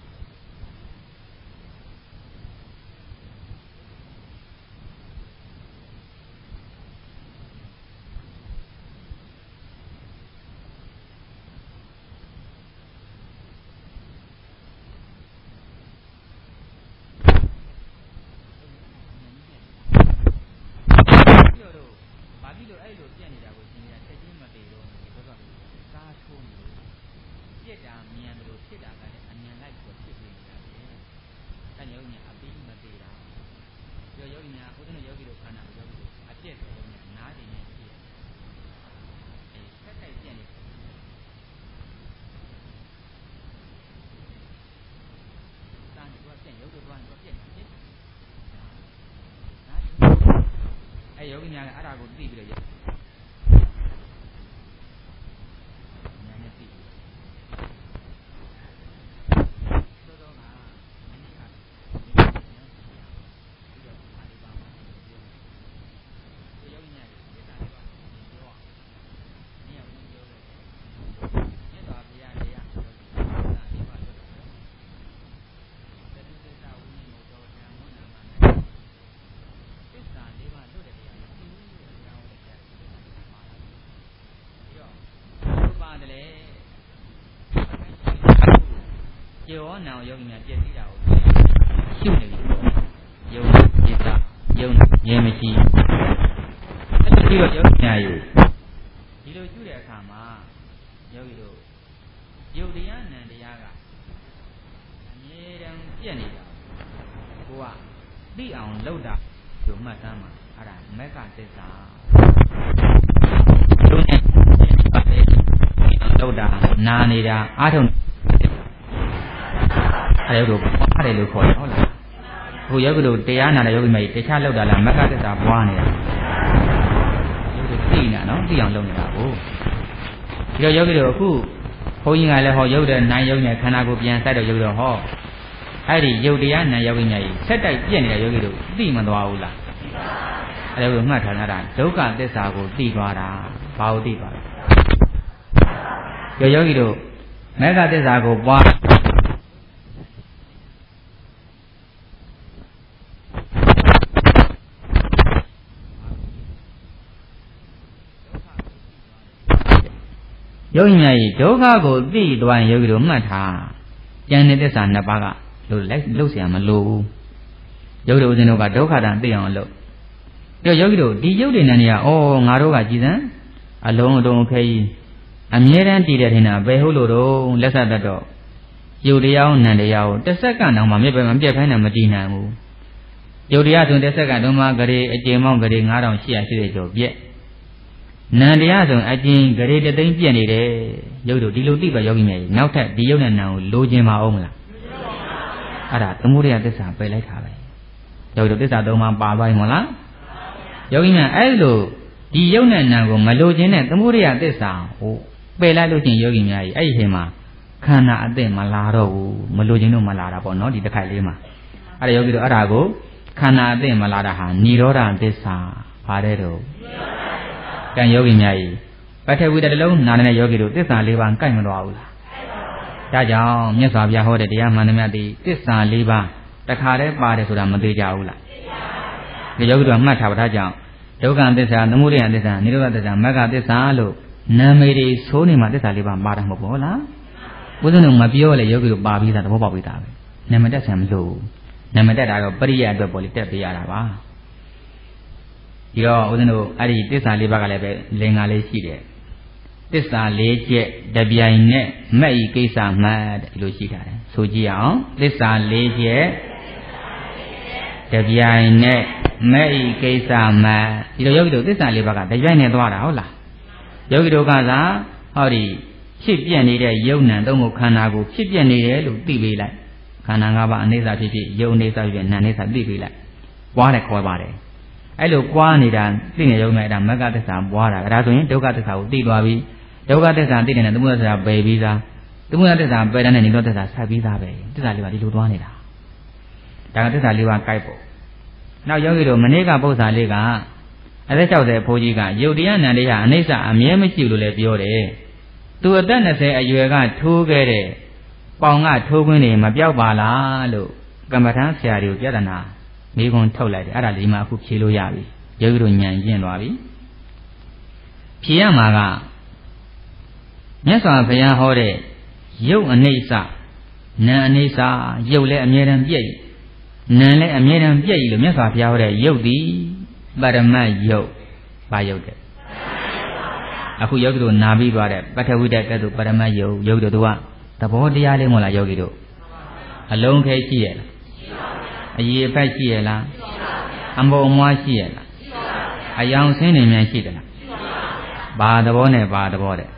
ယောဂီများလည်းအဲ့ဒါကိုသိပြီးတော့ယောဂီများနဲ့သိပြီးသောသောကမင်းကပြီးတော့ပါဠိပါမှာပြောယောဂီများလည်းဒီတာလေးပါပြောနေရာဝင်ပြောတယ်မြတ်စွာဘုရားတရားပြောတာဒီပါဆိုတော့သတိသစ္စာဝိနည်းတော်ဓမ္မနာမှာသစ္စာလေးပါလို့တဲ့တရားပါတယ်ကျေဝနာယောဂီများပြည့်စည်တာကိုရှုနေပြီယုံจิตယုံဉာဏ်မရှိအဲ့ဒီတော့ယောဂီများယူဒီလိုရှုတဲ့အခါမှာယောဂီတို့ယုတ်တရားနံတရားကအမြဲတမ်းပြည့်နေတာကိုကသိအောင်လုပ်တာဒီမှတ်သားမှာအဲ့ဒါမက္ကသစ္စာယုံနဲ့ပါတယ်လောက်တာနာနေတာအားထုတ်အဲ့လိုပွားတယ်လို့ခေါ်တယ်ဟုတ်လားဟိုယောဂီတို့တရားနာတဲ့ယောဂီမကြီးတခြားလောက်တာလားမက္ခသစ္စာပွားနေတာယောဂီသိနေတာနော်သိအောင်လုပ်နေတာကိုဒီတော့ယောဂီတို့အခုဘုန်းကြီးကလည်းဟောရုပ်တဲ့နာယုံနဲ့ခန္ဓာကိုပြန်စိုက်တော့ယောဂီတို့ဟောအဲ့ဒီယုတ်တရားနာယောဂီမကြီးဆက်တိုက်ပြည့်နေတဲ့ယောဂီတို့သိမသွားဘူးလားအဲ့ဒါကိုမှတ်ထားတာဒုက္ခသစ္စာကိုသိသွားတာဘာလို့သိသွားလဲယောဂီတို့မေဃသစ္စာကိုပွားယောဂီများကြီးဒုက္ခကိုသိသွားရင်ယောဂီတို့မှတ်ထားဉာဏ်နဲ့သစ္စာနှစ်ပါးကလှုပ်เสียမလို့ဘူးယောဂီတို့ဦးဇင်းတို့ကဒုက္ခတန်သိအောင်လုပ်ပြီးတော့ယောဂီတို့ဒီယုတ်တွေနဲ့နေရငါတို့ကကြည်စံအလုံးအတုံးခဲကြီးအမြဲတမ်းတည်တဲ့ထင်တာဘယ်ဟုတ်လို့တော့လက်ဆက်တတ်တော့ယုတ်တရားနံတရားကိုတစ်စက္ကန့်တောင်မှမြက်ပဲမပြတ်ခိုင်းတာမတည်နိုင်ဘူးယုတ်တရားဆိုတစ်စက္ကန့်တုန်းမှဂရေအကျဉ်းမောင်းဂရေ9880ကျော်ပြက်နံတရားဆိုအကျဉ်းဂရေတသိန်းပြက်နေတယ်ယုတ်တို့ဒီလိုသိပါယောဂီများနောက်ထပ်ဒီယုတ်နဲ့နံကိုလိုချင်ပါအောင်မလားအဲ့ဒါသမုဒယသစ္စာပယ်လိုက်တာပဲယောဂီတို့သစ္စာသုံးပါးပါသွားပြီမဟုတ်လားယောဂီများအဲ့လိုဒီယုတ်နဲ့နံကိုမလိုချင်တဲ့သမုဒယသစ္စာကိုပယ်လိုက်လို့ချင်းယောဂီများကြီးအဲ့ဒီချိန်မှာခန္ဓာအသင့်မလာတော့ဘူးမလိုချင်တော့မလာတာပေါ့နော်ဒီတစ်ခိုက်လေးမှာအဲ့ဒါယောဂီတို့အဲ့ဒါကိုခန္ဓာအသင့်မလာတာဟာនិရောဓသစ္စာပါတယ်တော့ကံယောဂီများကြီးပထဝီတစ်လုံးနာနေတဲ့ယောဂီတို့သစ္စာ၄ပါးကိုက်မတော်ဘူးလားဒါကြောင့်မြတ်စွာဘုရားဟောတဲ့တရားမှန်သမျှသည်သစ္စာ၄ပါးတခါတည်းပါတယ်ဆိုတာမသိကြဘူးလားဒီယောဂီတို့ကမှတ်ထားပါဒါကြောင့်ဒုက္ခသစ္စာသမုဒယသစ္စာនិရောဓသစ္စာမဂ္ဂသစ္စာလို့နာမည်တွေဆိုးနေမှာသစ္စာ၄ပါးပါတာမဟုတ်ဘူးလားဘုရားတို့မပြောလေယောဂီတို့ပါပြီးသားသဘောပေါက်ပြီးသားပဲနာမည်တက်ဆံမလို့နာမည်တက်တာတော့ပရိယအတွက်ပေါ်လေတက်ပေးရတာပါဒီတော့ဦးဇင်းတို့အဲ့ဒီသစ္စာ၄ပါးကလည်းပဲလင်္ကာလေးရှိတယ်သစ္စာ၄ချက်တပြိုင်နဲ့မဲ့ဤကိစ္စမှတ်ဒီလိုရှိတာတယ်ဆိုကြည့်အောင်သစ္စာ၄ချက်တပြိုင်နဲ့မဲ့ဤကိစ္စမှတ်ဒီလိုယောဂီတို့သစ္စာ၄ပါးကတပြိုင်နဲ့သွားတာဟုတ်လားယောဂီတို့ကသာဟောဒီဖြစ်ပြနေတဲ့ယုံနံသုံးဖို့ခန္ဓာကိုဖြစ်ပြနေတယ်လို့သိပေးလိုက်ခန္ဓာ၅ပါးအနေစာဖြစ်ဖြစ်ယုံအနေစာဖြစ်ဖြစ်နာအနေစာသိပေးလိုက်ပွားတယ်ခေါ်ပါတယ်အဲ့လိုပွားနေတာသိနေရုံနဲ့အဲ့ဒါမဂ္ဂသစ္စာပွားတာဒါဆိုရင်ဒုက္ခသစ္စာကိုသိသွားပြီဒုက္ခသစ္စာသိနေတဲ့သမုဒယသစ္စာပယ်ပြီးသားသမုဒယသစ္စာပယ်တဲ့နိရောဓသစ္စာဆက်ပြီးသားပဲသစ္စာ၄ပါးဒီလိုသွားနေတာဒါကသစ္စာ၄ပါးကိုက်ပေါ့နောက်ယောဂီတို့မနေ့ကပု္ပ္ပာလေးကအသက်60အဖိုးကြီးကယုတ်တရားနံတရားအနိစ္စအမြဲမရှိလို့လည်းပြောတယ်သူအသက်20အရွယ်ကထိုးခဲ့တဲ့ပေါင်ကထိုးခွင်းနေမပြောက်ပါလားလို့ကမ္မထမ်းဆရာတွေကိုပြဒနာမိခွန်းထုတ်လိုက်တယ်အဲ့ဒါဒီမှာအခုဖြေလို့ရပြီယောဂီတို့ဉာဏ်ကျင့်သွားပြီဖြေရမှာကမြတ်စွာဘုရားဟောတဲ့ယုတ်အနိစ္စနာအနိစ္စယုတ်လည်းအမြဲတမ်းပြည့်နာလည်းအမြဲတမ်းပြည့်လို့မြတ်စွာဘုရားဟောတဲ့ယုတ်သည်ပရမတ်ယုတ်ဘာယုတ်တဲ့အခုယောဂီတို့နာပြီးသွားတဲ့ပထဝီတက်ကဲ့သို့ပရမတ်ယုတ်ယောဂီတို့ကသဘောတရားလေးမဟုတ်လားယောဂီတို့အလုံးခဲရှိရဲ့လားအရေဖက်ရှိရဲ့လားအမုံမွားရှိရဲ့လားအယောင်ဆင်းနေမြန်ရှိတယ်လားဘာသဘောနဲ့ဘာသဘောတဲ့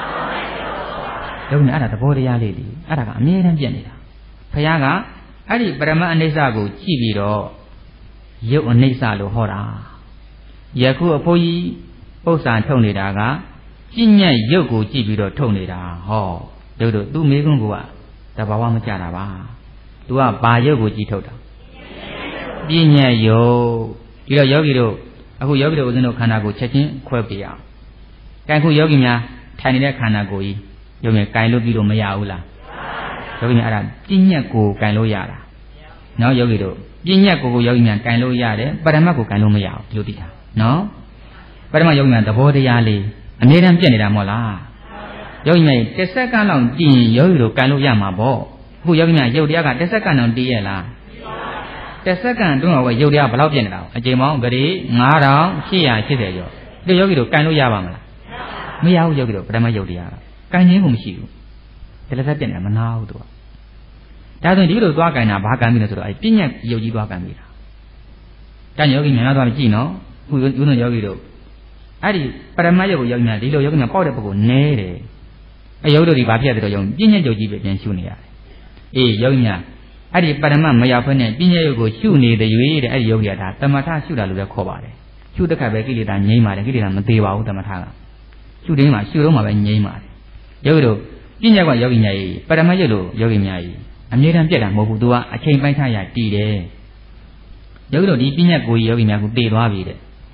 ယောဂီအဲ့ဒါသဘောတရားလေးလေအဲ့ဒါကအမြဲတမ်းပြည့်နေတာဘုရားကအဲ့ဒီပရမတ်အနိစ္စကိုကြည့်ပြီးတော့ယုတ်အနိစ္စလို့ဟောတာယခုအဖိုးကြီးပု္ပ္ပာထုတ်နေတာကပြဉ္ညတ်ယုတ်ကိုကြည့်ပြီးတော့ထုတ်နေတာဟောယုတ်တို့သူ့မိကုန်းကတဘာဝမကြတာပါသူကဘာယုတ်ကိုကြည့်ထုတ်တာပြဉ္ညတ်ယုတ်ဒီတော့ယောဂီတို့အခုယောဂီတို့ဦးဇင်းတို့ခန္ဓာကိုချက်ချင်းခွဲပြရအောင်ကဲအခုယောဂီများထိုင်နေတဲ့ခန္ဓာကိုယ်ကြီးယောဂီများကင်လို့ပြီးလို့မရဘူးလားယောဂီများအဲ့ဒါပြဉ္ညတ်ကိုကင်လို့ရတာနော်ယောဂီတို့ပြဉ္ညတ်ကိုယောဂီများကင်လို့ရတယ်ပရမတ်ကိုကင်လို့မရဘူးဒီလိုသိတာနော်ပရမတ်ယောဂီများသဘောတရားလေးအမြဲတမ်းပြည့်နေတာမဟုတ်လားယောဂီများတစ်စက္ကန့်လောက်တည်ရင်ယောဂီတို့ကင်လို့ရမှာပေါ့အခုယောဂီများရုပ်တရားကတစ်စက္ကန့်လောက်တည်ရဲ့လားတစ်စက္ကန့်အတွင်းကရုပ်တရားဘယ်လောက်ပြည့်နေတာအချိန်ပေါင်းဂရေ9880ကျော်ဒီယောဂီတို့ကင်လို့ရပါမလားမရဘူးယောဂီတို့ပရမတ်ရုပ်တရားကကင်ခြင်းကိုမရှိဘူးဒီလက်ဆက်ပြည့်နေတာမနာဘူးသူကဒါဆိုရင်ဒီလိုသွားကင်တာဘာကင်ပြီလဲဆိုတော့အဲပြဉ္ညတ်ယုတ်ကြီးသွားကင်ပြီလားတန်ယောဂီများသွားကြည့်နော်ခုဦးဇင်းယောဂီတို့အဲ့ဒီပရမတ်ယုတ်ကိုယောဂီများဒီလိုယောဂီများပေါက်တဲ့ပုဂ္ဂိုလ်နဲတယ်အယုတ်တို့ဒီဘာဖြစ်တဲ့တော့ယောဂီပြဉ္ညတ်ယုတ်ကြီးပဲပြန်ရှုနေရတယ်အေးယောဂီများအဲ့ဒီပရမတ်မရောက်ဖ ೇನೆ ပြဉ္ညတ်ယုတ်ကိုရှုနေတဲ့ရွေးတဲ့အဲ့ဒီယောဂီကဒါတမထရှုတာလို့လည်းခေါ်ပါတယ်ရှုတဲ့ခါပဲကိလေသာငြိမ်းပါတယ်ကိလေသာမသေးပါဘူးတမထကရှုတိုင်းမှာရှုတော့မှပဲငြိမ်းပါတယ်ယောဂီတို့ပြဉ္ညတ်ကယောဂီများကြီးပရမတ်ယုတ်လို့ယောဂီများကြီးအမြဲတမ်းပြက်တာမဟုတ်ဘူးသူကအချိန်ပိုင်းခြားရတည်တယ်ယောဂီတို့ဒီပြဉ္ညတ်ကိုယောဂီများကိုတည်သွားပြီတဲ့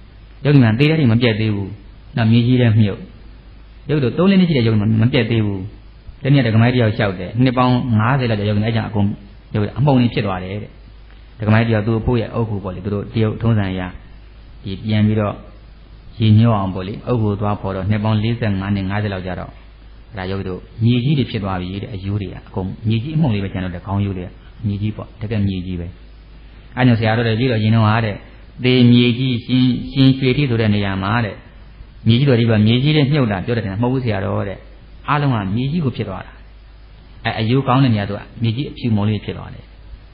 ယောဂီများသေးတဲ့မပြတ်သေးဘူးနောက်မြေကြီးတဲ့မြုပ်ယောဂီတို့3လရှိတဲ့ယောဂီမပြတ်သေးဘူးတနည်းတက္ကမိုင်းတယောက်လျှောက်တယ်နှစ်ပေါင်း90လောက်ယောဂီအဲ့ကြောင့်အကုန်ယောဂီအမှုန်နေဖြစ်သွားတယ်တဲ့တက္ကမိုင်းတယောက်သူ့အဖိုးရဲ့အုပ်ကူပေါ့လေသူတို့တရုတ်ထုံးစံအရဒီပြန်ပြီးတော့ရေညှောအောင်ပေါ့လေအုပ်ကူသွားပေါ်တော့နှစ်ပေါင်း45နဲ့50လောက်ကြာတော့အဲ့ဒါယောဂီတို့မြေကြီးတွေဖြစ်သွားပြီတဲ့အယိုးတွေကအကုန်မြေကြီးအမှုန်လေးပဲကျန်တော့တဲ့ခေါင်းယိုးတွေမြေကြီးပေါ့တကယ်မြေကြီးပဲအဲ့ကြောင့်ဆရာတို့လည်းပြီးတော့ရင်တော့ဟာတဲ့သေမြေကြီးရှင်ရွှေတိဆိုတဲ့နေရာမှာတဲ့မြေကြီးတော်ဒီကမြေကြီးနဲ့မြုပ်တာပြောတယ်မဟုတ်ဘူးဆရာတော်တဲ့အားလုံးကမြေကြီးကိုဖြစ်သွားတာအယိုးကောင်းတဲ့နေရာသူကမြေကြီးအဖြူမုံလေးဖြစ်သွားတယ်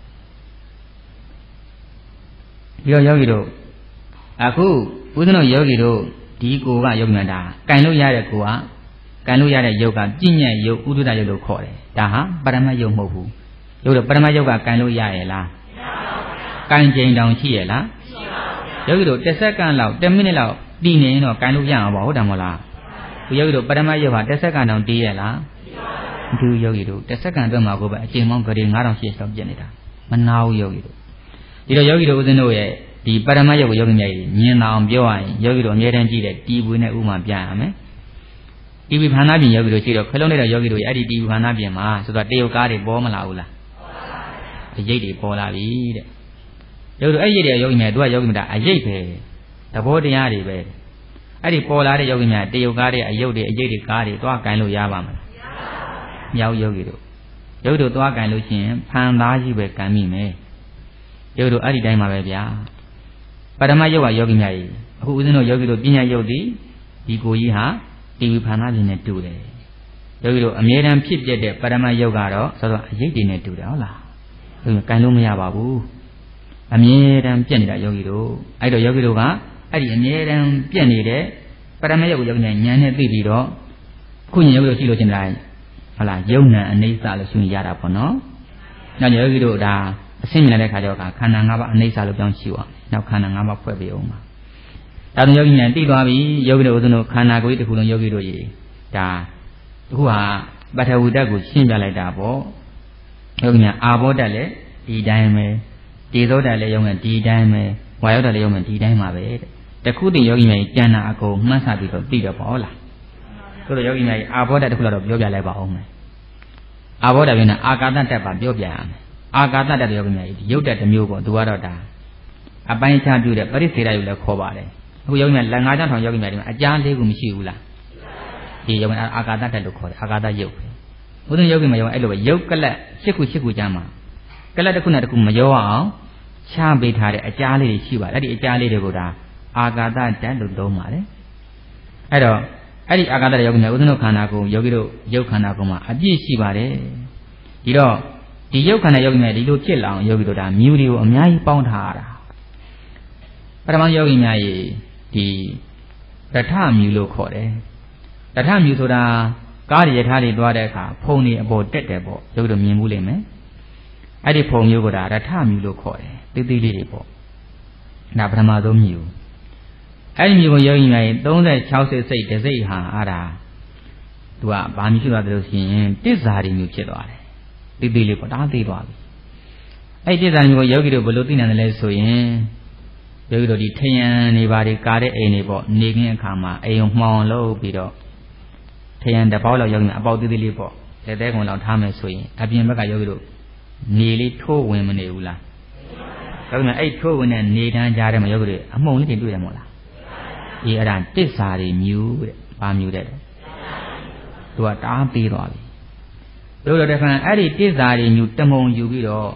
ပြီးတော့ယောဂီတို့အခုဦးဇင်းတို့ယောဂီတို့ဒီကိုကယောဂီများဒါကင်လို့ရတဲ့ကိုကကင်လို့ရတဲ့ယုတ်ကပြဉ္ညာယုတ်ဥဒ္ဒတယုတ်လို့ခေါ်တယ်ဒါဟာပရမတ်ယုတ်မဟုတ်ဘူးယုတ်တော့ပရမတ်ယုတ်ကကင်လို့ရရဲ့လားမရပါဘူးကင်ချိန်တောင်ရှိရဲ့လားရှိပါဘူးယောဂီတို့10စက္ကန့်လောက်10မိနစ်လောက်တည်နေရင်တော့ကင်လို့ရအောင်ပါဟုတ်တယ်မဟုတ်လားဒီယောဂီတို့ပရမတ်ယုတ်ဟာ10စက္ကန့်တောင်တည်ရဲ့လားမရှိပါဘူးဒီယောဂီတို့10စက္ကန့်အတွင်းမှာကိုပဲအချိန်ပေါင်းဂရေ9800လောက်ပြည့်နေတာမနာဘူးယောဂီတို့ဒီတော့ယောဂီတို့ဦးဇင်းတို့ရဲ့ဒီပရမတ်ယုတ်ကိုယောဂီများကြီးမြင်အောင်ပြောရရင်ယောဂီတို့အမြဲတမ်းကြည့်တဲ့တီပွေနဲ့ဥမာပြရမယ်တီဗီဖန္နာပြင်ယောဂီတို့ရှိတော့ခလုံးလိုက်တဲ့ယောဂီတို့ရဲ့အဲ့ဒီတီဗီဖန္နာပြင်မှာဆိုတော့တရုတ်ကားတွေပေါ်မလာဘူးလားပေါ်လာပါဘူးအရိပ်တွေပေါ်လာပြီတဲ့ယောဂီတို့အဲ့ရိပ်တွေယောဂီများတို့ကယောဂီများအရိပ်ပဲသဘောတရားတွေပဲအဲ့ဒီပေါ်လာတဲ့ယောဂီများတရုတ်ကားတွေအယုတ်တွေအရိပ်တွေကားတွေသွားကန်လို့ရပါမလားမရပါဘူးယောဂီတို့သွားကန်လို့ရှိရင်ဖန်သားကြီးပဲကန်မိမယ်ယောဂီတို့အဲ့ဒီတိုင်းမှာပဲဗျာပရမတ်ယုတ်ကယောဂီများကြီးအခုဦးဇင်းတို့ယောဂီတို့ပညာယုတ်ဒီကိုကြီးဟာတီဗီဖန္နာပြင်နဲ့တူတယ်ယောဂီတို့အမြဲတမ်းဖြစ်ပြတဲ့ပရမတ်ယုတ်ကတော့ဆိုတော့အရိပ်တွေနဲ့တူတယ်ဟုတ်လားကန်လို့မရပါဘူးအမြဲတမ်းပြက်နေတာယောဂီတို့အဲ့တော့ယောဂီတို့ကအဲ့ဒီအမြဲတမ်းပြက်နေတဲ့ပရမတ်ယုတ်ကိုယောဂီများဉာဏ်နဲ့သိပြီးတော့အခုဉာဏ်ယောဂီတို့ရှိလို့ချင်းတိုင်းဟုတ်လားယုံနာအနေစာလို့ရှင်ရတာပေါ့နော်နောက်ယောဂီတို့ဒါအဆင့်မြင်တဲ့ခါကျတော့ခန္ဓာ၅ပါးအနေစာလို့ပြောင်းရှိသွားနောက်ခန္ဓာ၅ပါးဖွဲ့ပြီးအောင်ပါဒါဆိုယောဂီများသိသွားပြီယောဂီတို့ဦးဇင်းတို့ခန္ဓာကိုယ်တစ်ခုလုံးယောဂီတို့ရေဒါအခုဟာပထဝီဓာတ်ကိုရှင်းပြလိုက်တာပေါ့ယောဂီများအာဘောဓာတ်လည်းဒီတိုင်းပဲတေဇောဓာတ်လည်းယောဂီဒီတိုင်းပဲဝါယောဓာတ်လည်းယောဂီဒီတိုင်းပါပဲတခုတည်းယောဂီများကျန်တာအကုန်မှတ်ဆပြီးတော့သိတော့ပေါ့ဟုတ်လားဆိုတော့ယောဂီများအာဘောဓာတ်တစ်ခုတော့ပြောပြလိုက်ပါအောင်မယ်အာဘောဓာတ်ပြန်အာကာသဓာတ်ပါပြောပြရမယ်အာကာသဓာတ်ယောဂီများရုပ်ဓာတ်တစ်မျိုးပေါ့သူကတော့ဒါအပိုင်းခြားပြုတဲ့ပရိစ္ဆေဒယုတ်လည်းခေါ်ပါတယ်အခုယောဂီများလက်၅ချောင်းထောင်ယောဂီများဒီမှာအကြားလေးခုမရှိဘူးလားဒီယောဂီအာကာသဓာတ်လို့ခေါ်တယ်အာကာသယုတ်ဘုရားယောဂီများယောဂီအဲ့လိုပဲယုတ်ကလတ်၈ခုကြားမှာကလတ်တစ်ခုနဲ့တစ်ခုမရောအောင်ချပေးထားတဲ့အကြားလေးတွေရှိပါတယ်အဲ့ဒီအကြားလေးတွေကိုဒါအာကာသဓာတ်လို့သုံးပါတယ်အဲ့တော့အဲ့ဒီအာကာသဓာတ်ယောဂီများဦးဇင်းတို့ခန္ဓာကိုယ်ယောဂီတို့ယုတ်ခန္ဓာကိုယ်မှာအပြည့်ရှိပါတယ်ဒီတော့ဒီယုတ်ခန္ဓာယောဂီများဒီလိုဖြစ်လာအောင်ယောဂီတို့ဒါမြူတွေကိုအများကြီးပေါင်းထားရတာပထမယောဂီများရေဒီတထမြူလို့ခေါ်တယ်တထမြူဆိုတာကားရထားတွေသွားတဲ့အခါဖုံတွေအပေါ်တက်တယ်ပေါ့ယောဂီတို့မြင်ဘူးလိမ့်မယ်အဲ့ဒီဖုံမျိုးကဒါရထမြူလို့ခေါ်တယ်သေးသေးလေးတွေပေါ့ဒါပထမဆုံးမြူအဲ့ဒီမြူကိုယောဂီများရေ36စိတ်တစ်စိတ်ဟာအဲ့ဒါသူကဘာမြူဖြစ်သွားတယ်လို့ဆိုရင်တစ္ဆာရီမြူဖြစ်သွားတယ်သေးသေးလေးပေါ့ဒါသေးသွားပြီအဲ့ဒီတစ္ဆာရီမြူကိုယောဂီတို့ဘယ်လိုသိနိုင်တယ်လဲဆိုရင်ယောဂီတို့ဒီထယံနေပါတွေကာတဲ့အိမ်တွေပေါ့နေခင်းအခါမှာအိမ်ုံမှောင်လို့ပြီးတော့ထယံတစ်ပေါက်လောက်ယောဂီအပေါက်သေးသေးလေးပေါ့လက်သေးကုန်လောက်ထားမယ်ဆိုရင်အပြင်ဘက်ကယောဂီတို့နေလေးထိုးဝင်မနေဘူးလားယောဂီအဲ့ထိုးဝင်တဲ့နေတန်းကြားထဲမှာယောဂီတို့အမှုန်လေးတွေတွေ့ရမို့လားဒီအဲ့ဒါတစ္ဆာတွေမြူတဲ့ဘာမြူတဲ့သူကတားပေးသွားပြီတို့တော့တခါအဲ့ဒီတစ္ဆာတွေမြူတမုံယူပြီးတော့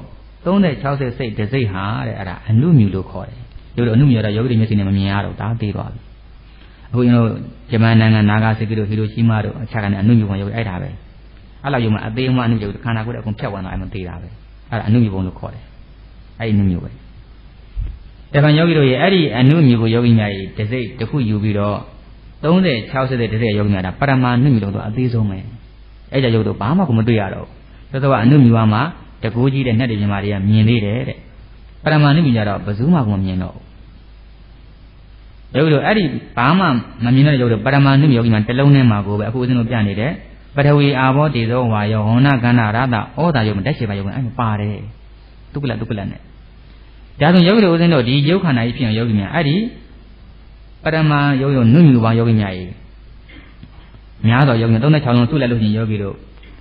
36စိတ်တစ်စိတ်ဟာတဲ့အဲ့ဒါအနုမြူလို့ခေါ်တယ်တို့အနုမြူတော့ယောဂီမျက်စိနဲ့မမြင်ရတော့တားသေးသွားပြီအခုကျွန်တော်ဂျပန်နိုင်ငံနာဂါစီကီတို့ဟီရိုရှီမာတို့အခြားကနေအနုမြူပုံယောဂီအဲ့ဒါပဲအဲ့လောက်ယူမှအသေးမှအနုမြူခန္ဓာကိုယ်အကုန်ဖြတ်ဝင်သွားအဲ့မသေးတာပဲအဲ့ဒါအနုမြူပုံလို့ခေါ်တယ်အဲ့ဒီအနုမြူပဲတခါယောဂီတို့ရဲ့အဲ့ဒီအနုမြူကိုယောဂီများကြီးတစ်စိတ်တစ်ခုယူပြီးတော့36စိတ်တစ်စိတ်ယောဂီများဒါပရမအနုမြူတော့အသေးဆုံးပဲအဲ့ကြယောဂီတို့ဘာမှကိုမတွေ့ရတော့ဘူးသောကအနုမြူမှာတကူကြီးတဲ့နှက်တွေမြင်မာတွေကမြင်သေးတယ်တဲ့ပရမအနုမြူကြတော့ဘယ်သူမှကိုမမြင်တော့ဘူးယောဂီတို့အဲ့ဒီဘာမှမမြင်တဲ့ယောဂီတို့ပရမအနုမြူယောဂီမှာတစ်လုံးထဲမှာကိုပဲအခုဦးဇင်းတို့ပြနေတဲ့ပထဝီအာဘောတေဇောဝါယောဟောနာကန္နာရတဩတာယောဂီတက်ရှိပါယောဂီအဲ့ပါတယ်တုကလနဲ့ဒါဆိုယောဂီတို့ဦးဇင်းတို့ဒီယုတ်ခန္ဓာကြီးဖြစ်အောင်ယောဂီများအဲ့ဒီပရမယောဂီနုညူပါယောဂီများကြီးများတော့ယောဂီ36လုံးစုလိုက်လို့ရှိရင်ယောဂီတို့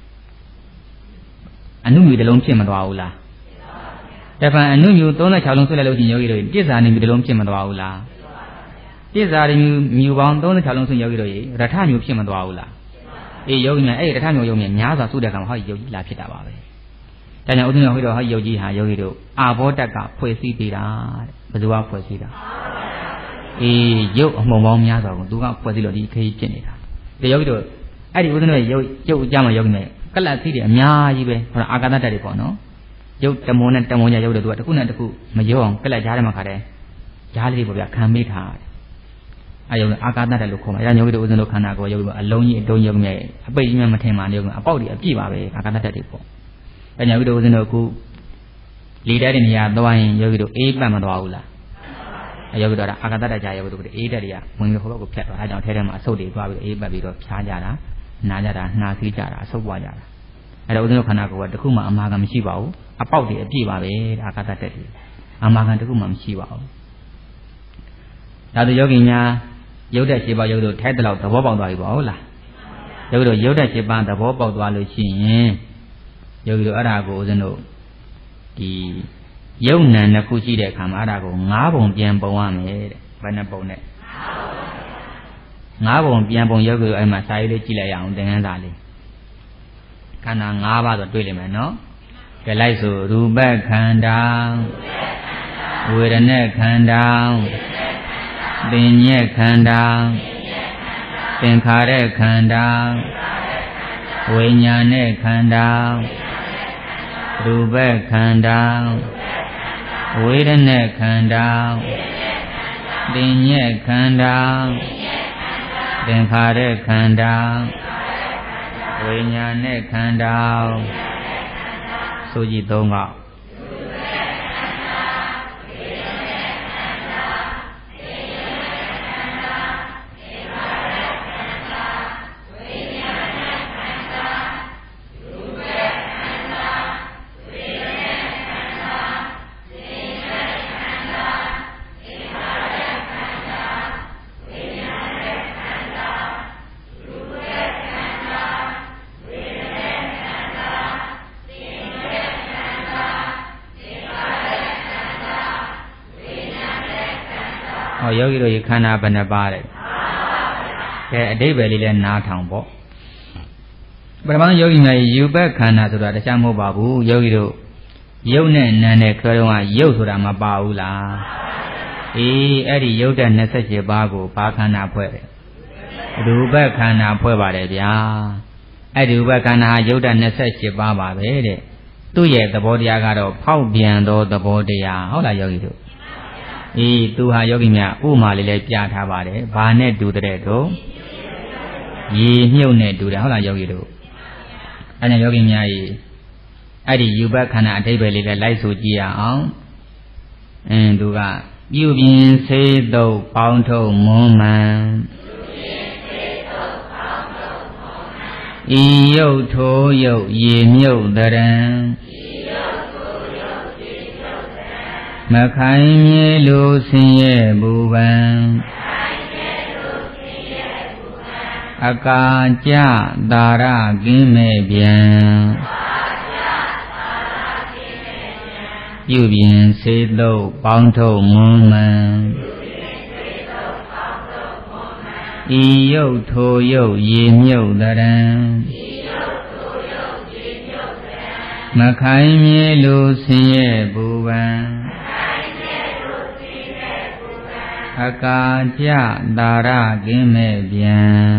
အနုညူတစ်လုံးဖြစ်မသွားဘူးလားတပံအနုညူ36လုံးစုလိုက်လို့ရှိရင်ယောဂီတို့ပြစ္ဆာနေမျိုးတစ်လုံးဖြစ်မသွားဘူးလားပြစ္ဆာနေမျိုးပေါင်း36လုံးစုယောဂီတို့ရထမျိုးဖြစ်မသွားဘူးလားအေးယောဂီများအဲ့ရထမျိုးယောဂီများများစွာစုတဲ့အခါမှာဟောဒီယောဂီလာဖြစ်တာပါပဲဒါကြောင့်ဥဒ္ဒနာဟိတော်ဟောယောဂီဟာယောဂီတို့အာဘောတက်ကဖွဲ့စည်းပေးတာတဲ့ဘယ်သူကဖွဲ့စည်းတာအေးရုပ်အမှုံပေါင်းများစွာကိုသူကဖွဲ့စည်းလို့ဒီခရီးဖြစ်နေတာဒီယောဂီတို့အဲ့ဒီဥဒ္ဒနာရဲ့ရုပ်အကြမှာယောဂီများကလတ်သီးတွေအများကြီးပဲဟောအာကာသတက်တွေပေါ့နော်ရုပ်တမုံနဲ့တမုံညာရုပ်တွေသူကတစ်ခုနဲ့တစ်ခုမရောအောင်ကလတ်ကြားထဲမှာခါတယ်ကြားလေးပေါ့ဗျာခံမိထားတယ်အဲယောဂီအာကာသတက်လို့ခေါ်မှာအဲဒါယောဂီတို့ဥဒ္ဒနာခန္ဓာကိုယောဂီတို့အလုံးကြီးအတုံးယောဂီများအပိတ်ကြီးမှမထင်ပါနဲ့ယောဂီအပေါက်တွေအပြည့်ပါပဲအာကာသတက်တွေပေါ့အဲညာဝိတုဥစဉ်တို့အခုလေတက်တဲ့နေရာသွားရင်ယောဂီတို့အေးပတ်မသွားဘူးလားအဲယောဂီတို့အာကာသတ္တကြာယောဂီတို့အေးတက်တွေကဝင်ပြီးဟိုဘက်ကိုဖြတ်သွားအဲကြောင့်ထဲထဲမှာအဆုတ်တွေသွားပြီးအေးပတ်ပြီးတော့ဖြားကြတာနားကြတာနှာစီးကြတာအဆုတ်ပွားကြတာအဲဒါဥစဉ်တို့ခန္ဓာကိုယ်ကတခုမှအမာခံမရှိပါဘူးအပေါက်တွေအပြည့်ပါပဲအာကာသတ္တတွေအမာခံတခုမှမရှိပါဘူးဒါဆိုယောဂီများရုပ်တက်ရှိပါယောဂီတို့ထိုက်တဲ့လောက်သဘောပေါက်သွားပြီပေါ့ဟုတ်လားယောဂီတို့ရုပ်တက်ရှိပါသဘောပေါက်သွားလို့ရှိရင်ယောဂီတို့အဲ့ဒါကိုဦးဇင်းတို့ဒီယုံနံနှစ်ခုရှိတဲ့အခါမှာအဲ့ဒါကို၅ပုံပြန်ပုံရမယ်တဲ့ဘယ်နှပုံနဲ့၅ပုံပြန်ပုံယောဂီတို့အဲ့မှာစာရေးလေးကြည့်လိုက်ရအောင်သင်ခန်းစာလေးခန္ဓာ၅ပါးဆိုတွေ့လိမ့်မယ်နော်ကြည့်လိုက်ဆိုရူပခန္ဓာဝေဒနာခန္ဓာသင်ညက်ခန္ဓာသင်္ခါရခန္ဓာဝိညာဉ်နဲ့ခန္ဓာရူပခန္ဓာဝေဒနာခန္ဓာသင်ညက်ခန္ဓာသင်္ခါရခန္ဓာဝိညာဉ်နဲ့ခန္ဓာဆိုကြည့်သုံးကယောဂီတို့ရေခန္ဓာဘယ်နှပါလဲကဲအဓိပ္ပာယ်လေးလည်းနားထောင်ပေါ့ပထမယောဂီများယူပခန္ဓာဆိုတာတခြားမဟုတ်ပါဘူးယောဂီတို့ယုတ်နဲ့နံနဲ့ခွဲတော့ကယုတ်ဆိုတာမပါဘူးလားအေးအဲ့ဒီယုတ်တဲ့28ပါးကိုဘာခန္ဓာဖွဲ့တယ်ရူပခန္ဓာဖွဲ့ပါတယ်ဗျာအဲ့ဒီရူပခန္ဓာဟာယုတ်တဲ့28ပါးပါပဲတဲ့သူ့ရဲ့သဘောတရားကတော့ဖောက်ပြန်သောသဘောတရားဟုတ်လားယောဂီတို့အေးသူဟာယောဂီများဥမာလေးလည်းပြထားပါတယ်ဘာနဲ့တူတဲ့တို့ရေမြုပ်နဲ့တူတယ်ဟုတ်လားယောဂီတို့အဲ့ဒါယောဂီများကြီးအဲ့ဒီယူပခန္ဓာအဓိပ္ပာယ်လေးလည်းလိုက်ဆိုကြည့်ရအောင်သူကပြုပြင်စေတုပ်ပေါင်းထုတ်မွမ်းမံဤယုတ်ထိုးယုတ်ရေမြုပ်တရံမခိုင်မြေလိုဆင်းရဲဘူပံအကာကြသာရကင်းမဲ့ပြန်ပြုပြင်စေတုပ်ပေါင်းထုတ်မွမ်းမံဤယုတ်ထိုယုတ်ရေမြုပ်တရံမခိုင်မြေလိုဆင်းရဲဘူပံအကာကြသာရကင်းမဲ့ပြန်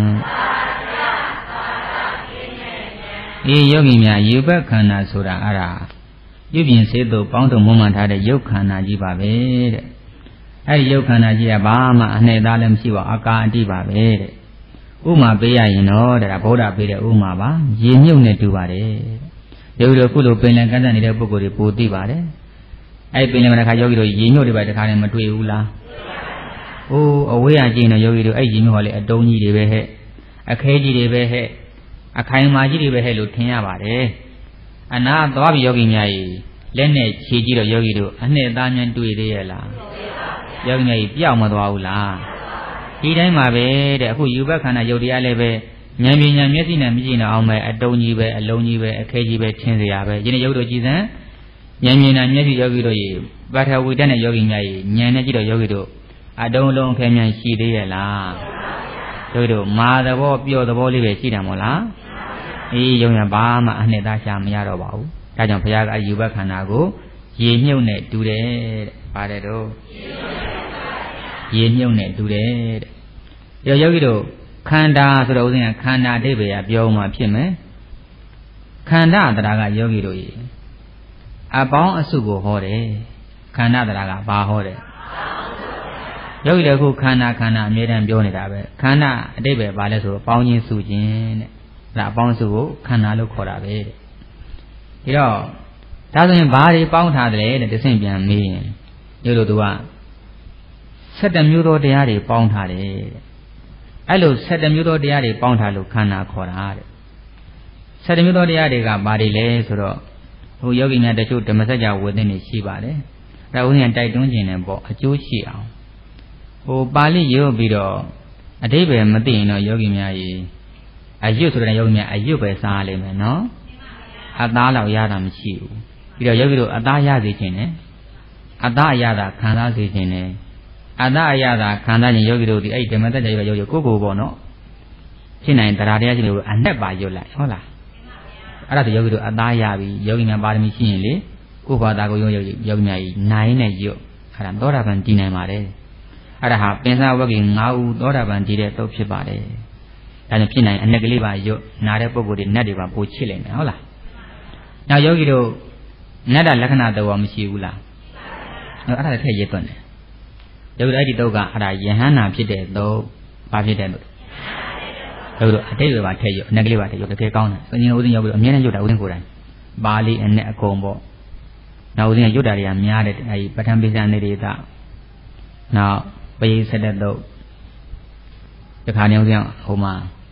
ဤယောဂီများယူပခန္ဓာဆိုတာအဲ့ဒါပြုပြင်စေတုပ်ပေါင်းထုတ်မွမ်းမံထားတဲ့ယုတ်ခန္ဓာကြီးပါပဲတဲ့အဲ့ဒီယုတ်ခန္ဓာကြီးကဘာမှအနှဲ့သားလည်းမရှိပါအကာအတိပါပဲတဲ့ဥမာပေးရရင်တော့ဒါဗုဒ္ဓပေးတဲ့ဥမာပါရေမြုပ်နဲ့တူပါတယ်ယောဂီတို့ခုလိုပင်လယ်ကန့်တဲ့နေတဲ့ပုဂ္ဂိုလ်တွေပိုသိပါတယ်အဲ့ပင်လယ်မှာတစ်ခါယောဂီတို့ရေမြုပ်တွေပဲတစ်ခါနဲ့မတွေ့ဘူးလားအိုးအဝေးရကြည့်နေယောဂီတို့အဲ့ရေမြုပ်ကလည်းအတုံးကြီးတွေပဲဟဲ့အခဲကြီးတွေပဲဟဲ့အခိုင်မာကြီးတွေပဲဟဲ့လို့ထင်ရပါတယ်အနာသွားပြီးယောဂီများကြီးလက်နဲ့ခြေကြည့်တော့ယောဂီတို့အနှစ်သားများတွေ့သေးရဲ့လားယောဂီများကြီးပြောက်မသွားဘူးလားဒီတိုင်းမှာပဲတဲ့အခုယူဘက်ခန္ဓာယုတ်တရားလည်းပဲဉာဏ်ပညာမျက်စိနဲ့မကြည့်တော့အောင်ပဲအတုံးကြီးပဲအလုံးကြီးပဲအခဲကြီးပဲထင်စရာပဲယနေ့ယုတ်တို့ကြည်စံဉာဏ်မြင်တာမျက်စိယောဂီတို့ရေပါထဝိတ္တနဲ့ယောဂီများရေဉာဏ်နဲ့ကြည့်တော့ယောဂီတို့အတုံးလုံးအခဲမြန်ရှိသေးရဲ့လားယောဂီတို့မာသဘောပျော့သဘောလေးပဲရှိတာမို့လားအေးယုံရဘာမှအနှစ်သာရှာမရတော့ပါဘူးဒါကြောင့်ဘုရားကယူဘက်ခန္ဓာကိုရေမြုပ်နဲ့တူတယ်တဲ့ပါတယ်တော့ရေမြုပ်နဲ့တူတယ်တဲ့ယောဂီတို့ခန္ဓာဆိုတော့ဦးဇင်းကခန္ဓာအဓိပ္ပာယ်ပြောမှဖြစ်မယ်ခန္ဓာတရားကယောဂီတို့ရေအပေါင်းအစုကိုဟောတယ်ခန္ဓာတရားကဘာဟောတယ်ယောဂီတို့ခုခန္ဓာအမြဲတမ်းပြောနေတာပဲခန္ဓာအဓိပ္ပာယ်ဘာလဲဆိုတော့ပေါင်းခြင်းစုခြင်းတဲ့ဒါအပေါင်းစုကိုခန္ဓာလို့ခေါ်တာပဲတဲ့ဒီတော့ဒါဆိုရင်ဘာတွေပေါင်းထားတယ်တဲ့တဆင့်ပြန်မေးရင်ယောဂီတို့က17မျိုးသောတရားတွေပေါင်းထားတယ်တဲ့အဲ့လို17မျိုးသောတရားတွေပေါင်းထားလို့ခန္ဓာခေါ်တာတဲ့17မျိုးသောတရားတွေကဘာတွေလဲဆိုတော့ဟိုယောဂီများတချို့ဓမ္မစကြာဝေသင်းတွေရှိပါတယ်ဒါဦးဇင်းတိုက်တွန်းခြင်းနဲ့ပေါ့အကျိုးရှိအောင်ဟိုပါဠိရုပ်ပြီးတော့အဓိပ္ပာယ်မသိရင်တော့ယောဂီများကြီးအယွတ်ဆိုတဲ့ယောဂီများအယွတ်ပဲစားလိမ့်မယ်နော်အသားလောက်ရတာမရှိဘူးပြီးတော့ယောဂီတို့အသားရစေခြင်းနဲ့အသားအရသာခံစားစေခြင်းနဲ့အသားအရသာခံစားခြင်းယောဂီတို့ဒီအဲ့ဓမ္မစကြာယောဂီကိုကိုပေါ့နော်ဖြစ်နိုင်တရားတရားရှိလို့အနဲ့ပါရွတ်လိုက်ဟုတ်လားအဲ့ဒါဆိုယောဂီတို့အသားရပြီယောဂီများပါရမီရှိရင်လေကိုယ်ဘာသာကိုယောဂီများကြီးနိုင်နဲ့ရွတ်အဲ့ဒါသောတာပန်တည်နိုင်ပါတယ်အဲ့ဒါဟာပင်စဝဂ္ဂီ9ဦးသောတာပန်တည်တဲ့သုတ်ဖြစ်ပါတယ်ဒါကြောင့်ဖြစ်နိုင်အနက်ကလေးပါရွတ်နားတဲ့ပုဂ္ဂိုလ်တွေနတ်တွေပါပို့ချစ်လိမ့်မယ်ဟုတ်လားနောက်ယောဂီတို့နတ်တာလက္ခဏာတော့မရှိဘူးလားအဲ့ဒါလည်းထည့်ရွတ်သွင်းတယ်ယောဂီတို့အဲ့ဒီသုတ်ကအဲ့ဒါယဟန္တာဖြစ်တဲ့သုတ်ဘာဖြစ်တဲ့သုတ်ယောဂီတို့အတိတ်တွေပါထည့်ရွတ်အနက်ကလေးပါထည့်ရွတ်တကယ်ကောင်းတယ်အရင်ဦးဇင်းယောဂီတို့အမြဲတမ်းရွတ်တာဦးဇင်းကိုယ်တိုင်ပါဠိအနက်အကုန်ပေါ့နောက်ဦးဇင်းရွတ်တာတွေကများတယ်အဲ့ဒီပဋ္ဌာန်းပိဿာနေတိတနောက်ပရိစ္ဆေတသုတ်တခါနေဦးဇင်းဟိုမှာ